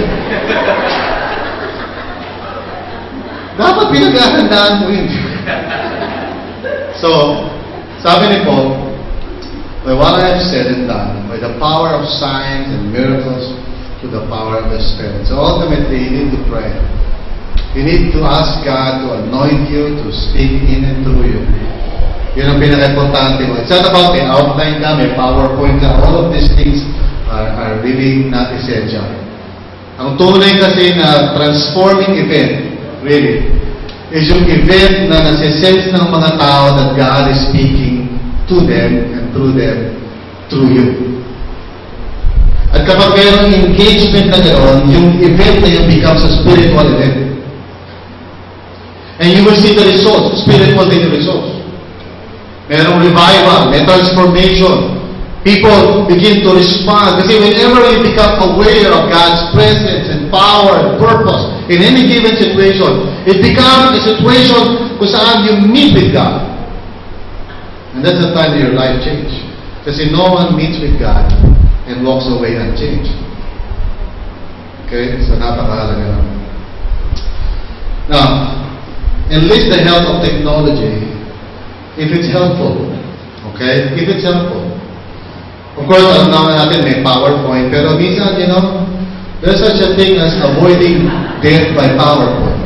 Dapat pinag-ahandaan mo yun. So, sabi ni Paul, by what I have said and done, by the power of signs and miracles, to the power of the Spirit. So ultimately, you need to pray. You need to ask God to anoint you, to speak in and through you. Yun ang pinaka-importante mo. It's not about may outline ka, may PowerPoint ka. All of these things are, are really not essential. Ang tunay kasi na transforming event, really, is yung event na nasisense ng mga tao that God is speaking to them and through them, through you. At kapag mayroong engagement na ganoon, yung event na yun becomes a spiritual event. And you will see the results, spiritual din yung results. Mayroong revival, may transformation. People begin to respond. Kasi whenever you become aware of God's presence and power and purpose in any given situation, it becomes a situation kung saan you meet with God. And that's the time that your life changes. Kasi no one meets with God and walks away unchanged. Okay? So napakahalaga lang. Now, enlist the help of technology if it's helpful. Okay? If it's helpful. Of course, alam naman natin may PowerPoint, pero minsan, you know, there's such a thing as avoiding death by PowerPoint.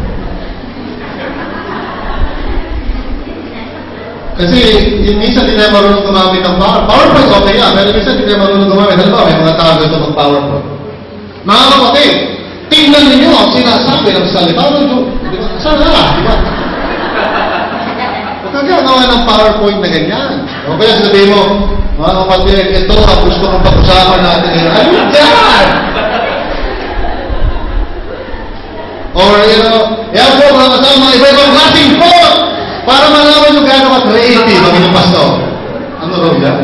Kasi yung minsan hindi na marunong gumamit ng PowerPoint. PowerPoint okay yan, pero minsan hindi na marunong gumamit. Alam ba, may mga tao gusto mag-PowerPoint. Mga kapatid, tingnan ninyo ang sinasabi ng salita ng Diyos. Sana, di ba? Huwag kang gagawa ng PowerPoint na ganyan. O kaya sabihin mo, mga kapatid, ito ang gusto kong pag-usapan natin. Ano yan? Or, you know, yan po mga kasama, iba-ibang klaseng po! Para malaman yung gano'n ka-creative ang inyong pastor. Ano raw yan?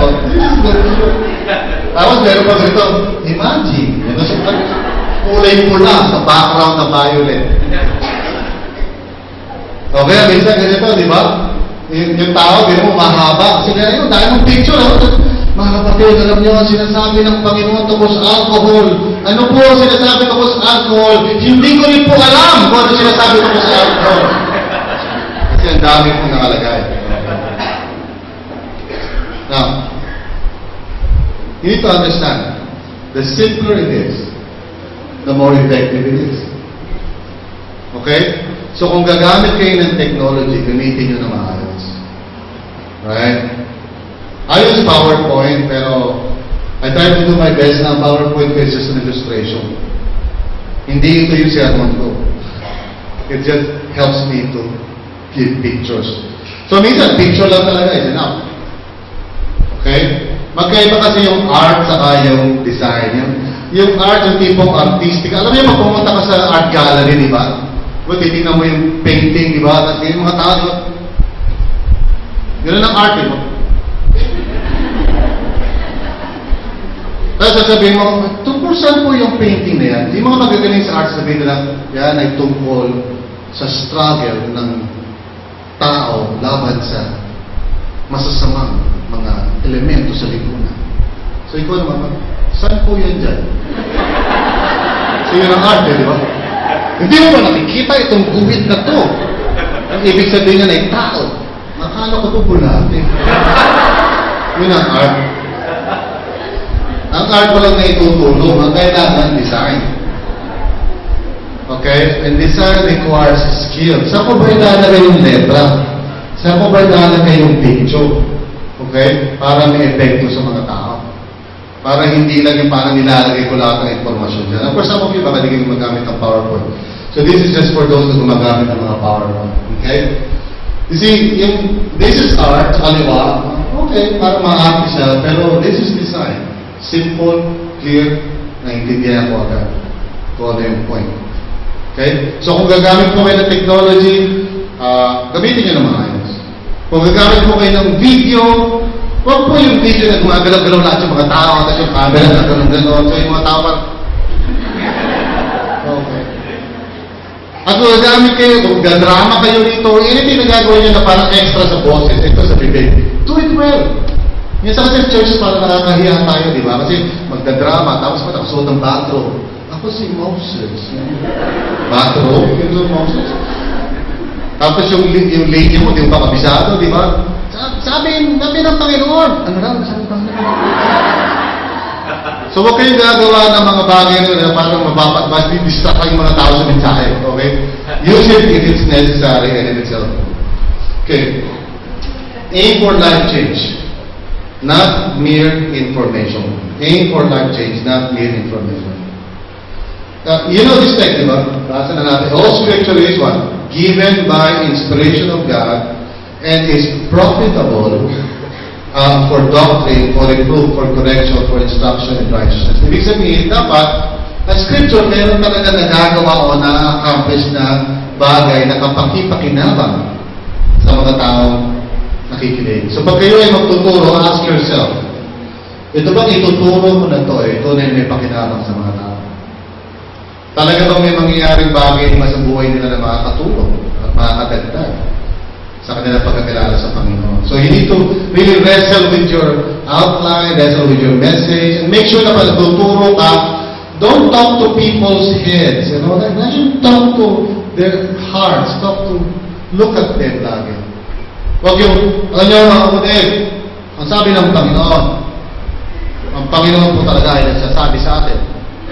Tapos meron pa dito, imagine, ano siya, kulay pula sa background na violet. Okay, minsan ganito, di ba? Yung, yung tao, di mo, mahaba. Kasi kaya yun, dahil ng picture, oh, mga kapatid, alam niyo, sinasabi ng Panginoon tungkol sa alcohol. Ano po sinasabi tungkol sa alcohol? Hindi ko rin po alam kung ano sinasabi tungkol sa alcohol. Kasi ang dami kong nakalagay. Now, you need to understand, the simpler it is, the more effective it is. Okay? So kung gagamit kayo ng technology, gamitin nyo na maayos. Right? I use PowerPoint, pero I try to do my best na PowerPoint ko is just an illustration. Hindi ito yung sermon ko. It just helps me to give pictures. So minsan, picture lang talaga is enough. Okay? Magkaiba kasi yung art saka yung design. Yung, yung art, yung tipong artistic. Alam mo yung pag pumunta ka sa art gallery, di ba? Kung titignan mo yung painting, di ba? Tapos yung mga tao, di ba? Ganun ang art, di ba? Tapos sasabihin mo, tungkol saan po yung painting na yan? Yung mga magagaling sa art, sabihin nila, yan ay tungkol sa struggle ng tao laban sa masasamang mga elemento sa lipunan. So ikaw naman, saan po yan dyan? So yun ang art, eh, di ba? Hindi mo ba nakikita itong guhit na to? Ang ibig sabihin niya ay tao. Nakala ko ito bulate. Yun ang art. Ang art ko lang na itutulong. Ang kailangan design. Okay? And design requires skill. Saan ko ba ilalagay yung letra? Saan ko ba ilalagay yung picture? Okay? Para may epekto sa mga tao. Para hindi lang yung parang nilalagay ko lahat ng informasyon dyan. Of course, some of you baka hindi kayo magamit ng PowerPoint. So this is just for those na gumagamit ng mga PowerPoint. Okay? You see, yung, this is art, kaliwa. Okay, para ma-happy siya. Pero this is design. Simple, clear, naintindihan ko agad. Kung ano yung point. Okay? So kung gagamit mo kayo ng technology, uh, gamitin nyo na maayos. Kung gagamit mo kayo ng video, huwag po yung video na gumagalaw-galaw lahat yung mga tao, tapos yung camera na gano'n-gano'n. So yung mga tao parang, okay. At kung gagamit kayo, kung gadrama kayo dito, anything na gagawin nyo na parang extra sa boses, ito sa bibig, do it well. Minsan kasi church parang nakakahiya tayo, di ba? Kasi magdadrama, tapos pa nakasuot ng bathrobe. Ako si Moses. Bathrobe? Yun doon Moses? Tapos yung, yung lady mo, di mo pa kabisado, di ba? Sabi, sabi ng Panginoon. Ano lang, sabi ng Panginoon. So, huwag kayong gagawa ng mga bagay na parang mababat, mas distract yung mga tao sa mensahe. Okay? Use it if it's necessary and if it's helpful. Okay. Aim for life change. Not mere information. Aim for life change, not mere information. Uh, you know this text, di ba? Basa na natin. All scripture is what? Given by inspiration of God and is profitable uh, for doctrine, for reproof, for correction, for instruction in righteousness. Ibig sabihin, dapat, ang scripture, meron talaga nagagawa o na-accomplish na bagay na kapakipakinabang sa mga taong nakikinig. So pag kayo ay magtuturo, ask yourself, ito bang ituturo ko na to, eh, ito na yung may pakinabang sa mga tao? Talaga bang may mangyayaring bagay sa buhay nila na makakatulong at makakadagdag sa kanilang pagkakilala sa Panginoon? So you need to really wrestle with your outline, wrestle with your message, and make sure na pag tuturo ka, don't talk to people's heads. You know, you should talk to their hearts, talk to, look at them lagi. Huwag yung, alam niyo mga kapatid, ang sabi ng Panginoon, ang Panginoon po talaga ay nagsasabi sa atin.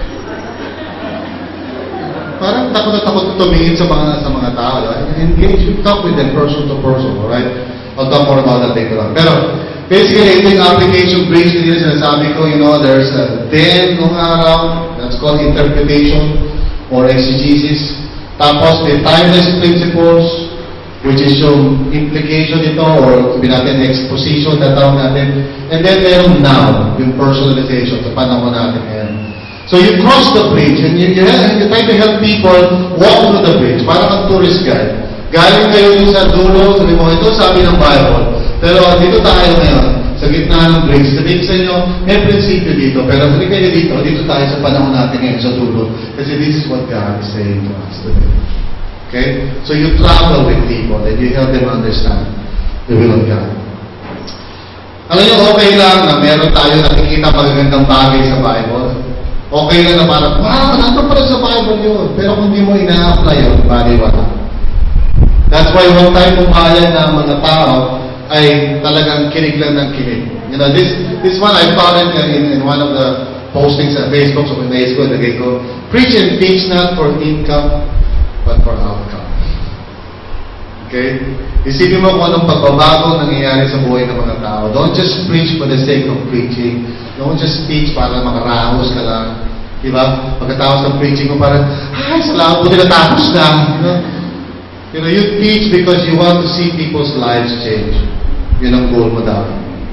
Parang takot na takot tumingin sa mga sa mga tao. Right? Engage, you talk with them person to person, alright? I'll talk more about that later on. Pero, basically, ito yung application bridge na yun, sinasabi ko, you know, there's a then nung araw, that's called interpretation or exegesis. Tapos, may timeless principles, which is yung implication nito or sabi natin exposition na tawag natin. And then meron now, yung personalization sa panahon natin ngayon. So you cross the bridge and you, you, you try to help people walk through the bridge. Parang ang tourist guide. Galing kayo sa dulo, sabi mo, ito sabi ng Bible. Pero dito tayo ngayon, sa gitna ng bridge. Sabihin sa inyo, may prinsipyo dito. Pero sabi kayo dito, dito tayo sa panahon natin ngayon sa dulo. Kasi this is what God is saying to us today. Okay? So you travel with people and you help them understand. the will of God. Alam niyo, okay lang na meron tayo nakikita magagandang bagay sa Bible. Okay lang na parang, wow, nandun pala sa Bible yun. Pero kung di mo ina-apply yun, bagay wala. That's why one time pumayag na mga tao ay talagang kinig lang ng kinig. You know, this this one I found it in, in one of the postings sa Facebook, so in high school, nagay ko, preach and teach not for income, but for outcome. Okay? Isipin mo kung anong pagbabago nangyayari sa buhay ng mga tao. Don't just preach for the sake of preaching. Don't just teach para makarahos ka lang. Diba? Pagkatapos ng preaching mo parang, ay, salamat po, tinatapos na. You know? You know, you teach because you want to see people's lives change. Yun ang goal mo daw.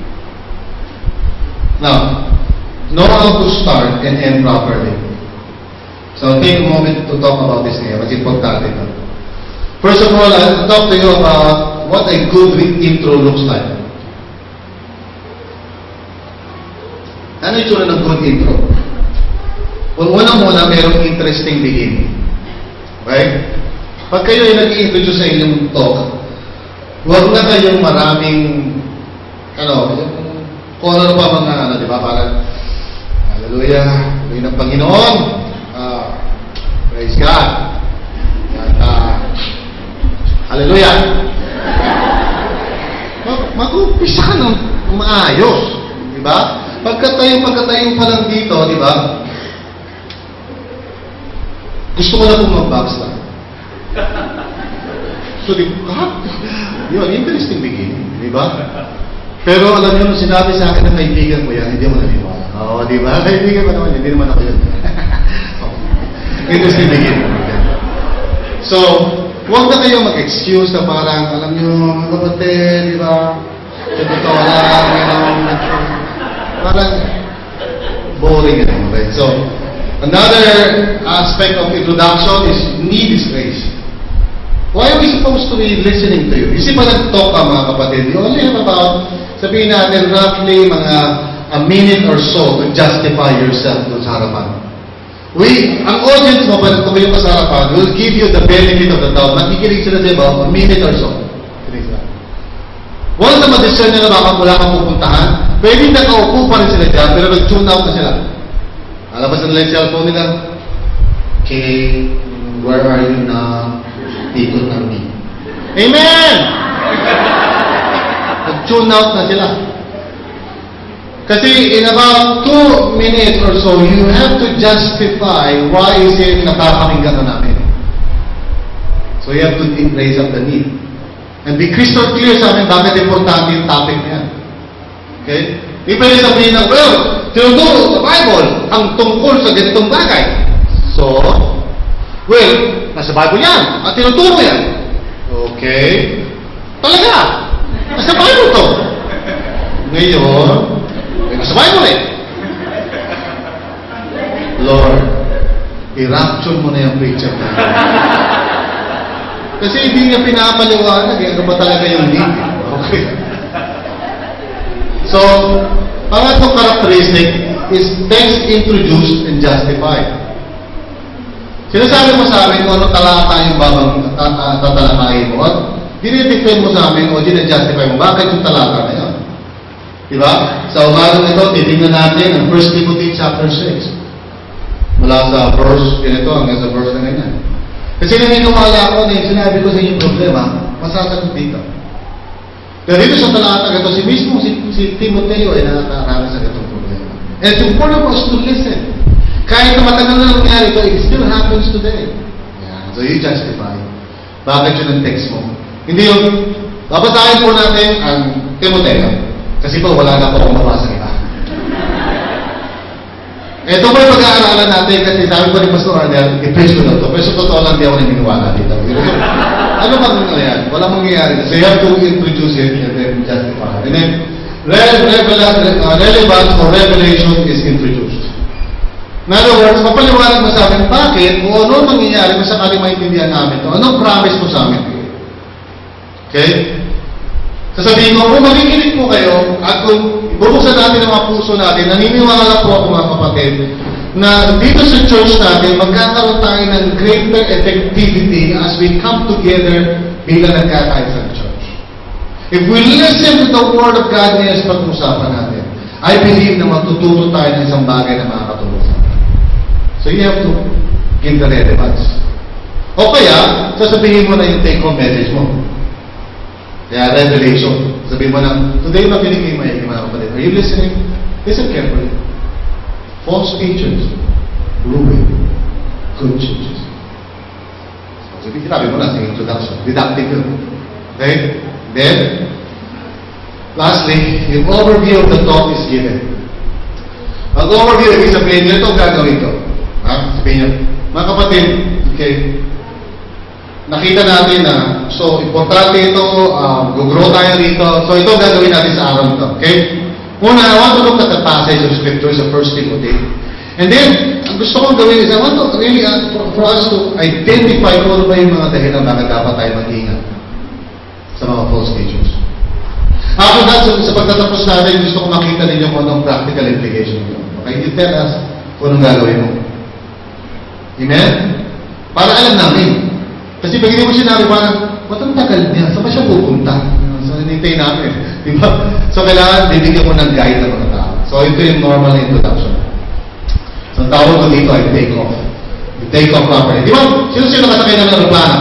Now, know how to start and end properly. So, take a moment to talk about this ngayon. Mas importante ito. First of all, I'll talk to you about what a good intro looks like. Ano yung tsura ng good intro? Kung unang-una, mayroong interesting beginning. Okay? Pag kayo ay nag-i-introduce sa inyong talk, huwag na kayong maraming, ano, yung, kung ano pa mga, ano, di ba, parang, hallelujah, hallelujah ng Panginoon, uh, praise God, at, uh, hallelujah. Mag-umpisa ka ng maayos, di ba? Pagkatayo, pagkatayo pa lang dito, di ba? Gusto ko na pong mag-backslide. So, di ba? Yun, interesting beginning, di ba? Pero alam niyo, nung sinabi sa akin ng kaibigan ko yan, hindi mo naniwala. Oo, di ba? Kaibigan ko naman, hindi naman ako yun. Interesting beginning. So, huwag na kayo mag-excuse na parang, alam niyo, mga kapatid, di ba? Sa totoo lang, you know, parang boring yun. Okay? So, another aspect of introduction is need is grace. Why are we supposed to be listening to you? Isip pa nag-talk ka mga kapatid. You only have about, sabihin natin, roughly mga a minute or so to justify yourself doon sa harapan. We, ang audience mo, pag tumayo ka sa harapan, will give you the benefit of the doubt. Nakikinig sila sa iba, a minute or so. Once na ma-discern nila baka wala kang pupuntahan, pwede nakaupo pa rin sila dyan, pero nag-tune out na sila. Alabas na nila yung cellphone nila. Okay, where are you now? Ikot ng me. Amen! Nag-tune out na sila. Kasi in about two minutes or so, you have to justify why is it napapakinggan na namin. So you have to raise up the need. And be crystal clear sa amin bakit importante yung topic niya. Okay? Di pwede sabihin ng, well, tinuturo sa Bible ang tungkol sa ganitong bagay. So, well, nasa Bible yan. At tinuturo yan. Okay? Talaga? Nasa Bible to. Ngayon, eh, nasa Bible eh. Lord, i-rapture mo na yung preacher na. Kasi hindi niya pinapaliwanag eh. Ano ba talaga yung need? Okay. So, pangatlong characteristic is text introduced and justified. Sinasabi mo sa amin kung anong talata yung babang tatalakayin mo at dinidefend mo sa amin o dinajustify mo bakit yung talata na yun. Diba? Sa umagang ito, titignan natin ang First Timothy chapter six. Mula sa verse ganito hanggang sa verse na ganyan. Kasi naniniwala ako na yung sinabi ko sa inyong problema, masasagot dito. Pero dito sa talata ito, si mismo si, si Timoteo ay nakakaranas sa itong problema. And it's important for us to listen. Kahit na matagal na nangyari ito, it still happens today. Yeah. So you justify. Bakit yun ang text mo? Hindi yung, babasahin po natin ang Timoteo. Kasi po, wala na po akong mabasa iba. Ito po yung pag-aaralan natin kasi sabi ko ni Pastor Arnel, i-preach ko na ito. Pero sa totoo lang, di ako naniniwala dito. Ano bang nangyayari? Walang mangyayari. So you have to introduce it and then justify. And then, re- re- uh, relevance or revelation is introduced. In other words, mapaliwanag mo sa amin bakit o ano mangyayari kung sakali maintindihan namin ito. Anong promise mo sa amin? Okay? Sasabihin ko, kung makikinig po kayo at kung bubuksan natin ang mga puso natin, naniniwala po ako mga kapatid na dito sa church natin, magkakaroon tayo ng greater effectivity as we come together bilang nagkakaisa ng church. If we listen to the Word of God ngayon sa pag-usapan natin, I believe na matututo tayo ng isang bagay na makakatulong sa atin. So you have to give the relevance. O kaya, sasabihin mo na yung take-home message mo. Kaya revelation. Sabihin mo na, today makinig kayo maigi mga kapatid. Are you listening? Listen carefully. False teachers ruin good churches. So, sinabi mo na sa introduction. Didactic yun. Okay? Then, lastly, yung overview of the talk is given. Ang overview, ibig sabihin nyo, ito ang gagawin ko. Ha? Sabihin nyo, mga kapatid, okay, nakita natin na, so, importante ito, um, gugrow tayo rito, so ito ang gagawin natin sa araw ito, okay? Una, I want to look at the passage of Scripture sa First Timothy. And then, ang gusto kong gawin is, I want to really, uh, for, for us to identify kung ano ba yung mga dahilan bakit dapat tayo mag-ingat sa mga false teachers. After that, sa, sa pagtatapos natin, gusto ko makita ninyo kung anong practical implication nito. Okay? You tell us kung anong gagawin mo. Amen? Para alam namin. Kasi pag hindi mo sinabi, parang, ba't ang tagal niya? Saan ba siya pupunta? So, hinintay namin. Di ba? So, kailangan bibigyan mo ng guide ng mga tao. So, ito yung normal introduction. So, ang tawag ko dito ay take off. You take off properly. Di ba? Sino-sino kasakay ng aeroplano?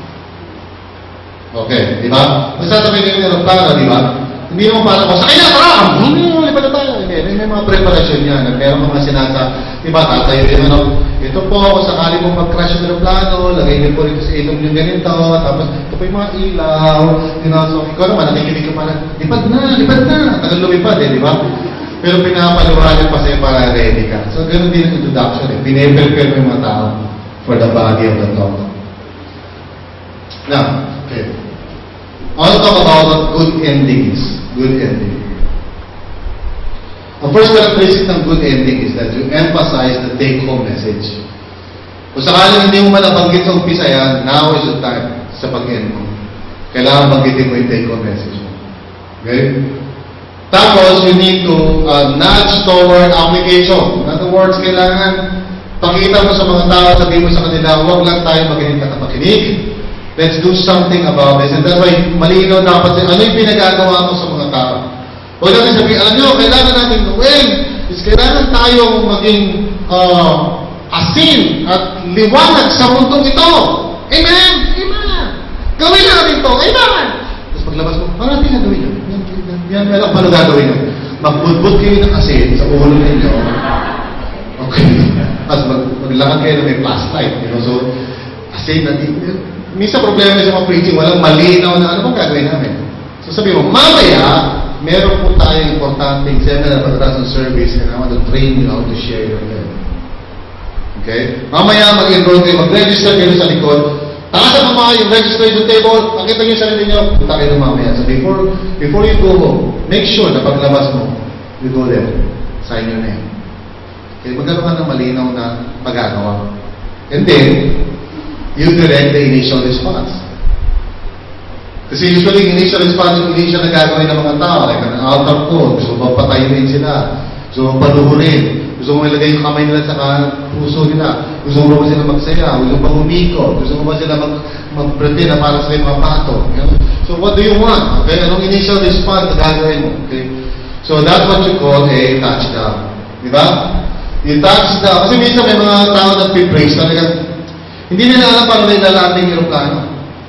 Okay, di ba? Masasakay ng aeroplano, di ba? Hindi naman parang ko, sakay na! Tara! Hmm, lipat na tayo. Hindi, may mga preparasyon yan. Meron mga sinasa, di ba? Tatayo yung ano, ito po, kung sakali mong mag-crash yung aeroplano, lagay niyo po rito sa ilong yung ganito, tapos ito po yung mga ilaw, you know, so ikaw naman, nakikinig ka parang, lipad na, lipad na, tagal lumipad eh, di ba? Pero pinapaliwanag pa sa'yo para ready ka. So, ganun din ang introduction eh. Pine-prepare mo yung mga tao for the body of the talk. Now, okay. I want to talk about what good ending is. Good ending. Ang first characteristic ng good ending is that you emphasize the take-home message. Kung sakaling hindi mo man nabanggit sa umpisa yan, now is the time sa pag-end mo. Kailangan banggitin mo yung take-home message mo. Okay? Tapos, you need to uh, nudge toward application. In other words, kailangan pakita mo sa mga tao, sabihin mo sa kanila, huwag lang tayo makinig at makinig. Let's do something about this. And that's why, malinaw dapat din, ano yung pinagagawa mo sa mga tao? Huwag natin sabihin, alam nyo, kailangan natin gawin is kailangan tayong maging uh, asin at liwanag sa mundong ito. Amen? Amen! Gawin natin ito. Amen! Tapos paglabas mo, parang natin na gawin yun. Yan, meron paano gagawin nyo? Magbudbud kayo ng asin sa ulo ninyo. Okay. At mag maglakad kayo na may flashlight. You know? So, asin na din. Minsan problema sa mga preaching, walang malinaw na ano bang gagawin namin. So sabi mo, mamaya, meron po tayong importanteng seminar pagkatapos ng service and I want to train you how to share your learning. Okay? Mamaya, mag-enroll kayo, mag-register kayo sa likod. Taasan mo mga yung registration table, makita nyo sa sarili nyo, punta kayo mamaya. So before, before you go home, make sure na paglabas mo, you go there, sign your name. Okay, magkaroon ka ng malinaw na magagawa. And then, you direct the initial response. Kasi usually, initial response yung hindi siya nagagawin ng mga tao. Like an altar call, gusto mo papatayin sila, gusto mo paluhurin, gusto mo ilagay yung kamay nila sa puso nila, gusto mo ba sila magsaya, gusto mo ba umikot, gusto mo ba sila mag mag-pretend na para sa mga pato. So what do you want? Okay, anong initial response na gagawin mo? Okay, so that's what you call a touchdown. Di ba? Yung touchdown, kasi minsan may mga tao na pipraise talaga. Hindi nila alam paano nila landing yung plano.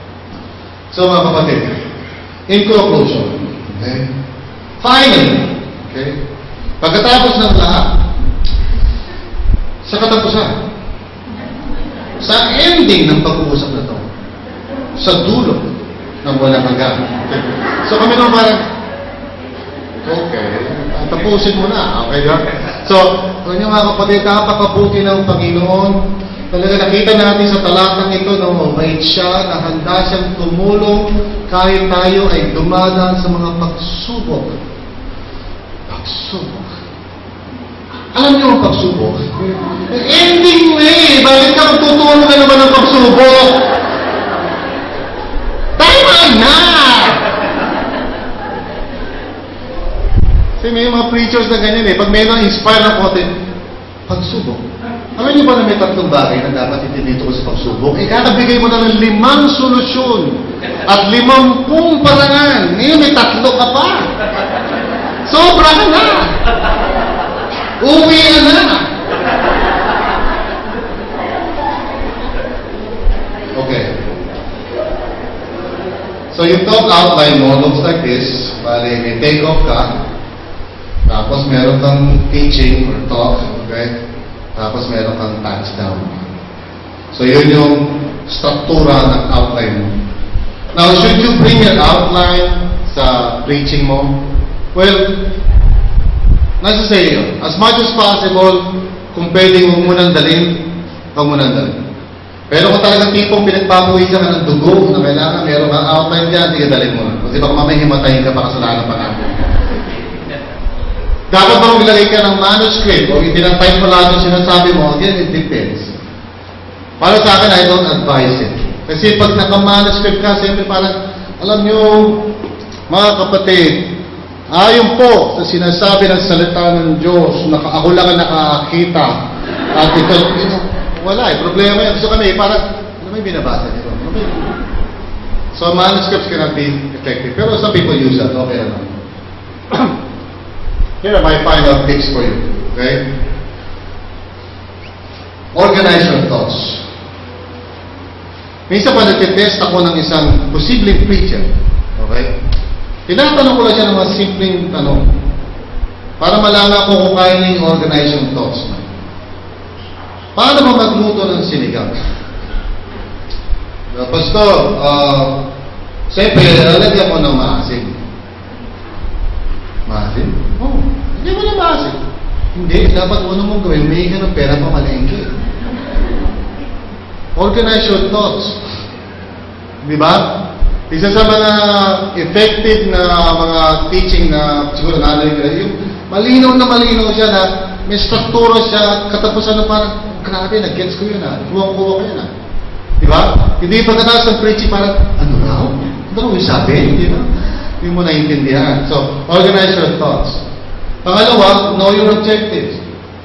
So mga kapatid, in conclusion, okay? Finally, okay? Pagkatapos ng lahat, sa katapusan, sa ending ng pag-uusap na ito, sa dulo ng walang hanggan. Okay? So kami naman parang, okay, tapusin mo na. Okay, so, kung yung mga kapatid, napakabuti ng Panginoon, talaga nakita natin sa talatang ito na mabait siya, na handa siyang tumulong kahit tayo ay dumadaan sa mga pagsubok. Pagsubok. Alam niyo ang pagsubok? Ending na eh! Bakit ka magtutulong ka naman ng pagsubok? Tama na! Kasi may mga preachers na ganyan eh. Pag may na-inspire na content, pagsubok. Alam niyo ba na may tatlong bagay na dapat itinito ko sa pagsubok? Eh, kakabigay mo na ng limang solusyon At limampung parangan. Ngayon may tatlo ka pa. Sobra ka na. Uwi ka na. Okay. So yung talk outline mo looks like this. Bale, may take off ka. Tapos meron kang teaching or talk. Okay? Tapos meron kang touchdown. So yun yung struktura ng outline mo. Now, should you bring your outline sa preaching mo? Well, nasa sa iyo. As much as possible, kung pwede mo munang dalhin, huwag munang dalhin. Pero kung talagang tipong pinagpapawisan ka ng dugo na kailangan meron kang outline dyan, sige dalhin mo. Kasi baka mamay himatayin ka para sa lahat ng pangalan. Dapat bang maglagay ka ng manuscript o itinatay mo lahat yung sinasabi mo? Again, it depends. Para sa akin, I don't advise it. Kasi pag naka-manuscript ka, siyempre parang, alam nyo, mga kapatid, ayon po sa sinasabi ng salita ng Diyos, naka, ako lang ang nakakita. At ito, you know, wala eh. Problema yan. Gusto kami, parang, ano may binabasa nito? Ano may... So, manuscripts cannot be effective. Pero some people use that. Okay, ano? Here are my final tips for you. Okay? Organize your thoughts. Minsan pa nagtitest ako ng isang posibleng preacher. Okay? Tinatanong ko lang siya ng mga simpleng tanong para malaman ko kung kaya niya organize yung thoughts na. Paano mo magluto ng sinigang? Uh, Pastor, uh, siyempre, lalagyan mo ng maasim. Maasim? Oo. Oh, hindi mo na maasim. Hindi, dapat ano mong gawin, may ka ng pera pa malengke. Organize your thoughts. Di ba? Isa sa mga effective na mga teaching na siguro nalalig ka, yung malinaw na malinaw siya na may struktura siya, katapusan na parang, grabe, nag-gets ko yun ah. Kuha-kuha ko yun ah. Di ba? Hindi pagkatapos ng preaching parang, ano raw? Ano raw yung sabi? Di ba? Hindi mo naiintindihan. So, organize your thoughts. Pangalawa, know your objectives.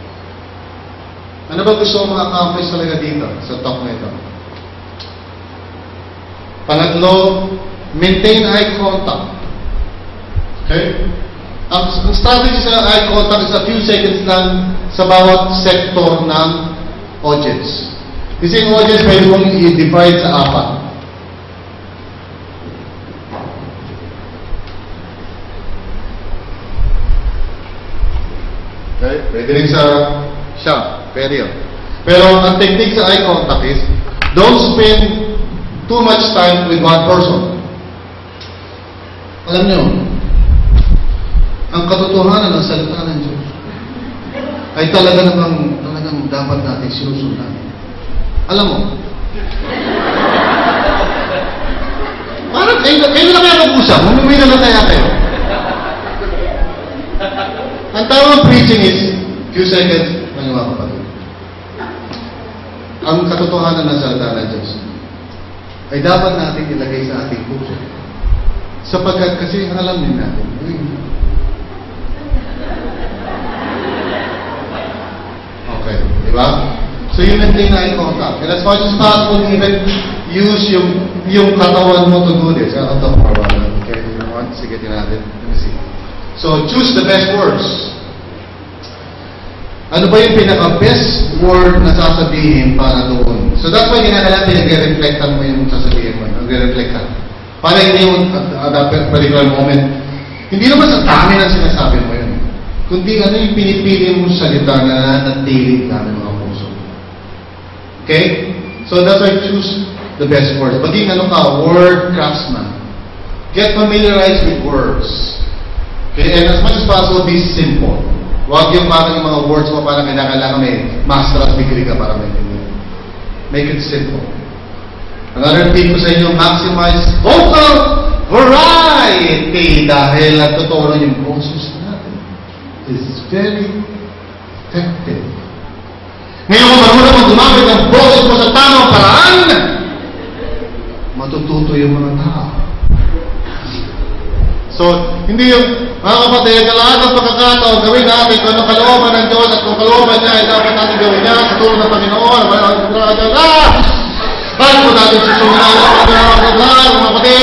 Ano ba gusto mong accomplish talaga dito sa talk na ito? Pangatlo, maintain eye contact. Okay? Ang, ang strategy sa eye contact is a few seconds lang sa bawat sector ng audience. Kasi yung audience pwede mong i-divide sa apat. Okay? Pwede rin sa siya. Pero yun. Pero ang technique sa eye contact is, don't spend too much time with one person. Alam nyo, ang katotohanan ng salita ng Diyos ay talaga namang, talagang dapat natin sinusundan. Alam mo, parang kayo, kayo na kaya mag-usap, mumimili na lang kaya kayo. Ang tawag preaching is, few seconds, mga kapatid. Ang katotohanan ng salita ng Diyos ay dapat natin ilagay sa ating puso. Sapagkat kasi alam din natin. Okay, di ba? So you maintain eye contact. And as much as possible, even use yung yung katawan mo to do this. I'll talk more about that. Okay, you know what? Sige, natin. Let me see. So choose the best words. Ano ba yung pinaka-best word na sasabihin para doon? So that's why ginagalang pinag-reflectan mo yung sasabihin mo. Nag-reflect ka. Para hindi yung at that particular moment. Hindi naman sa dami ng sinasabi mo yun. Kundi ano yung pinipili mong salita na nanatiling namin mga puso. Okay? So that's why choose the best words. Maging ano ka, word craftsman. Get familiarized with words. Okay? And as much as possible, be simple. Huwag yung parang yung mga words mo parang kailangan may master's degree ka para may tinignan. Make it simple. Another tip ko sa inyo, maximize vocal variety dahil nagtuturo yung boses natin. It's very effective. Ngayon kung marunong mong gumamit ng boses mo sa tamang paraan, matututo yung mga tao. So, hindi yung, mga kapatid, lahat ng pagkakataon, gawin natin kung ano kalooban ng Diyos at kung kalooban niya ay dapat natin gawin niya sa tulong ng Panginoon. Ah! Bakit po natin susunod na mga kapatid,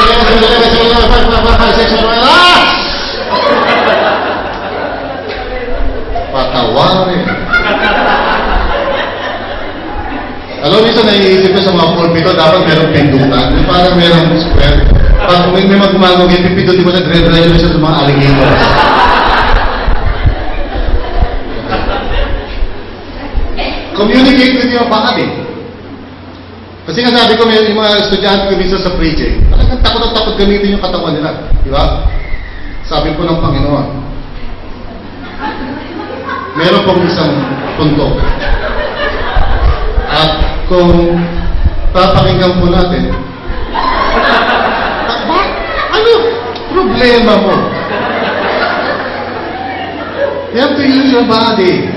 patawarin. Alam mo, minsan naiisip ko sa mga pulpito, dapat merong pindutan. Parang merong square. Pag may may magmamag yung pipindutin mo na dire-diretso na siya sa mga alligators. Communicate with your body. Kasi nga sabi ko, may yung mga estudyante ko minsan sa preaching, talagang takot at takot gamitin yung katawan nila. Di ba? Sabi po ng Panginoon, meron pong isang punto. At kung papakinggan po natin, ba? Ano? Problema mo. You have to use your body.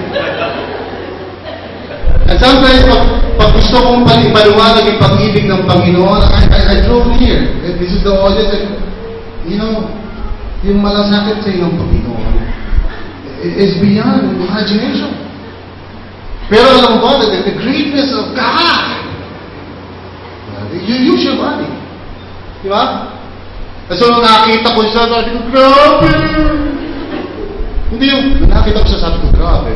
And sometimes, pag, pag gusto kong paliwanag yung pag-ibig ng Panginoon, I, I, I drove here. This is the audience. And, you know, yung malasakit sa iyong Panginoon is beyond imagination. Pero alam mo ba, the, the greatness of God, you use your body. Di ba? At so, nung nakita ko siya, sabi ko, grabe! Hindi yung, nakita ko siya, sabi ko, grabe.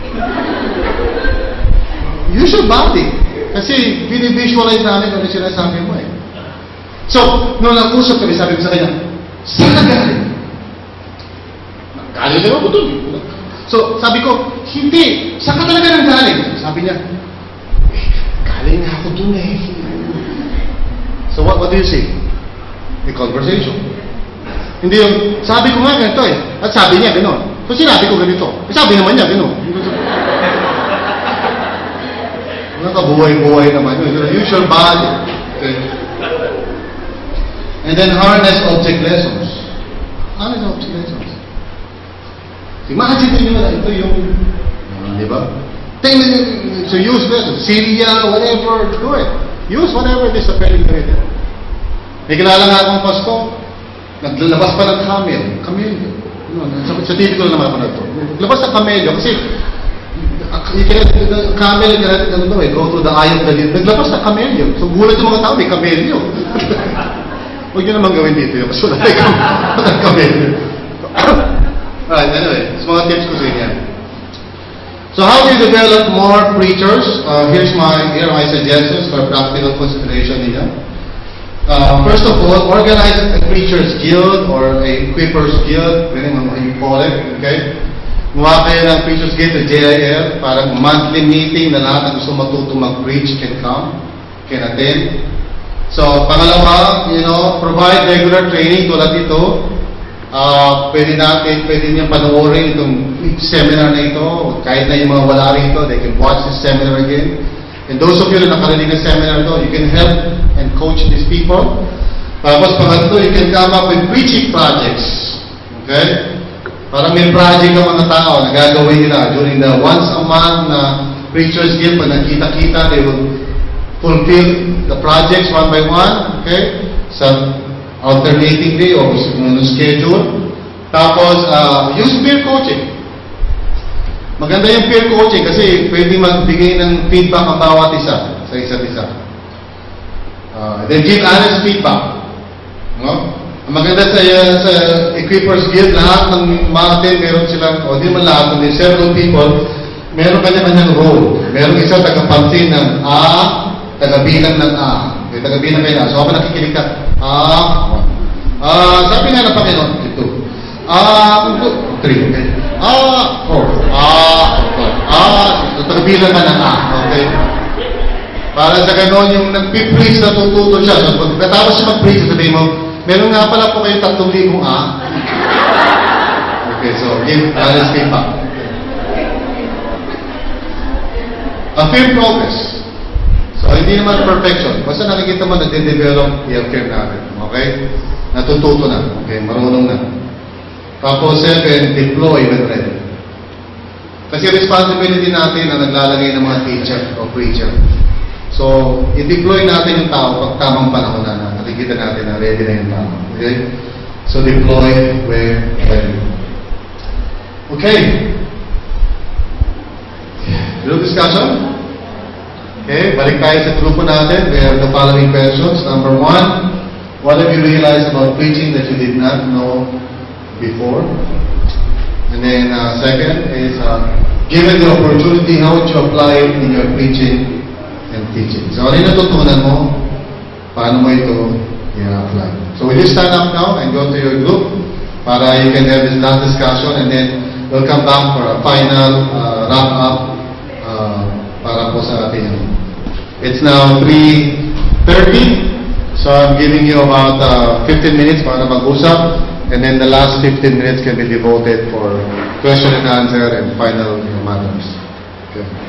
Use your body. Kasi, binivisualize namin kung ano sinasabi mo eh. So, nung nag-usap kami, sabi ko sa kanya, saan ka galing? Galing naman ko dun. So, sabi ko, hindi. Saan ka talaga nang galing? Sabi niya, eh, galing na ako dun eh. So, what, what do you say? A conversation. Hindi yung, sabi ko nga ganito eh. At sabi niya gano'n. So, sinabi ko ganito. Eh, sabi naman niya gano'n. Nakabuhay-buhay naman yun. Use your body. Okay. And then harness object lessons. Harness object lessons. Imagine nyo na ito yung, uh, di ba? So use lessons. Syria, whatever, do it. Use whatever it is na pwede gawin. May kilala nga akong pasto, naglalabas pa ng camel. Camel. No, sa, sa T V ko na naman ako na ito. Naglabas ng camelyo kasi camel, ano daw eh, go to the eye of the lead. Naglabas ng camelyo. So gulat yung mga tao, may camelyo. Huwag nyo naman gawin dito yun. Kasi wala yung camelyo. Alright, anyway, so mga tips ko sa inyo. So how do you develop more preachers? Uh, here's my, here are my suggestions for practical consideration ninyo. Uh, first of all, organize a preacher's guild or a equippers guild, depending on what you call it, okay? Gumawa kayo ng preacher's guild sa J I L, parang monthly meeting na lahat na gusto matuto mag-preach can come, can attend. So, pangalawa, you know, provide regular training tulad ito. Uh, pwede natin, pwede niyo panoorin itong seminar na ito, kahit na yung mga wala rito, they can watch this seminar again. And those of you na nakarinig ng seminar ito, you can help and coach these people. Tapos pangatlo, you can come up with preaching projects. Okay? Parang may project ng mga tao na gagawin nila during the once a month na preachers guild, pag nakita-kita, they will fulfill the projects one by one. Okay? So, alternating day o schedule. Tapos, uh, use peer coaching. Maganda yung peer coaching kasi pwede magbigay ng feedback ang bawat isa sa isa't isa. Uh, then give honest feedback. No? Ang maganda sa, uh, sa Equippers Guild, lahat ng Martin, meron silang, o di man lahat, kundi several people, meron kanya-kanyang role. Meron isang tagapansin ng A, tagabilang ng A. Okay, tagabilang kayo na. So, ako nakikinig ka, Ah, ah, sabi nga ng Panginoon, ito. Ah, three, okay. Ah, four. Ah, four. Ah, tagabilang ka ng A, okay. Para sa ganon, yung nagpipreach na tututo siya. So, pagkatapos siya mag-preach, sabihin mo, meron nga pala po kayong tatlong libong A. Okay, so, give honest feedback. A fair progress. So, hindi naman perfection. Basta nakikita mo na din-develop, i-affirm natin. Okay? Natututo na. Okay? Marunong na. Tapos, seven, deploy when ready. Kasi responsibility natin na naglalagay ng mga teacher o preacher. So, i-deploy natin yung tao pag tamang panahon na nakikita natin na ready na yung tao. Okay? So, deploy when ready. Okay. Real discussion? Okay, balik tayo sa grupo natin. We have the following questions. Number one, what have you realized about preaching that you did not know before? And then uh, second is, uh, given the opportunity, how would you apply it in your preaching and teaching? So, ano yung natutunan mo? Paano mo ito i-apply? So, will you stand up now and go to your group para you can have this last discussion, and then we'll come back for a final uh, wrap-up uh, para po sa ating. It's now three thirty, so I'm giving you about uh, fifteen minutes para mag-usap, and then the last fifteen minutes can be devoted for question and answer and final you know, matters. Okay.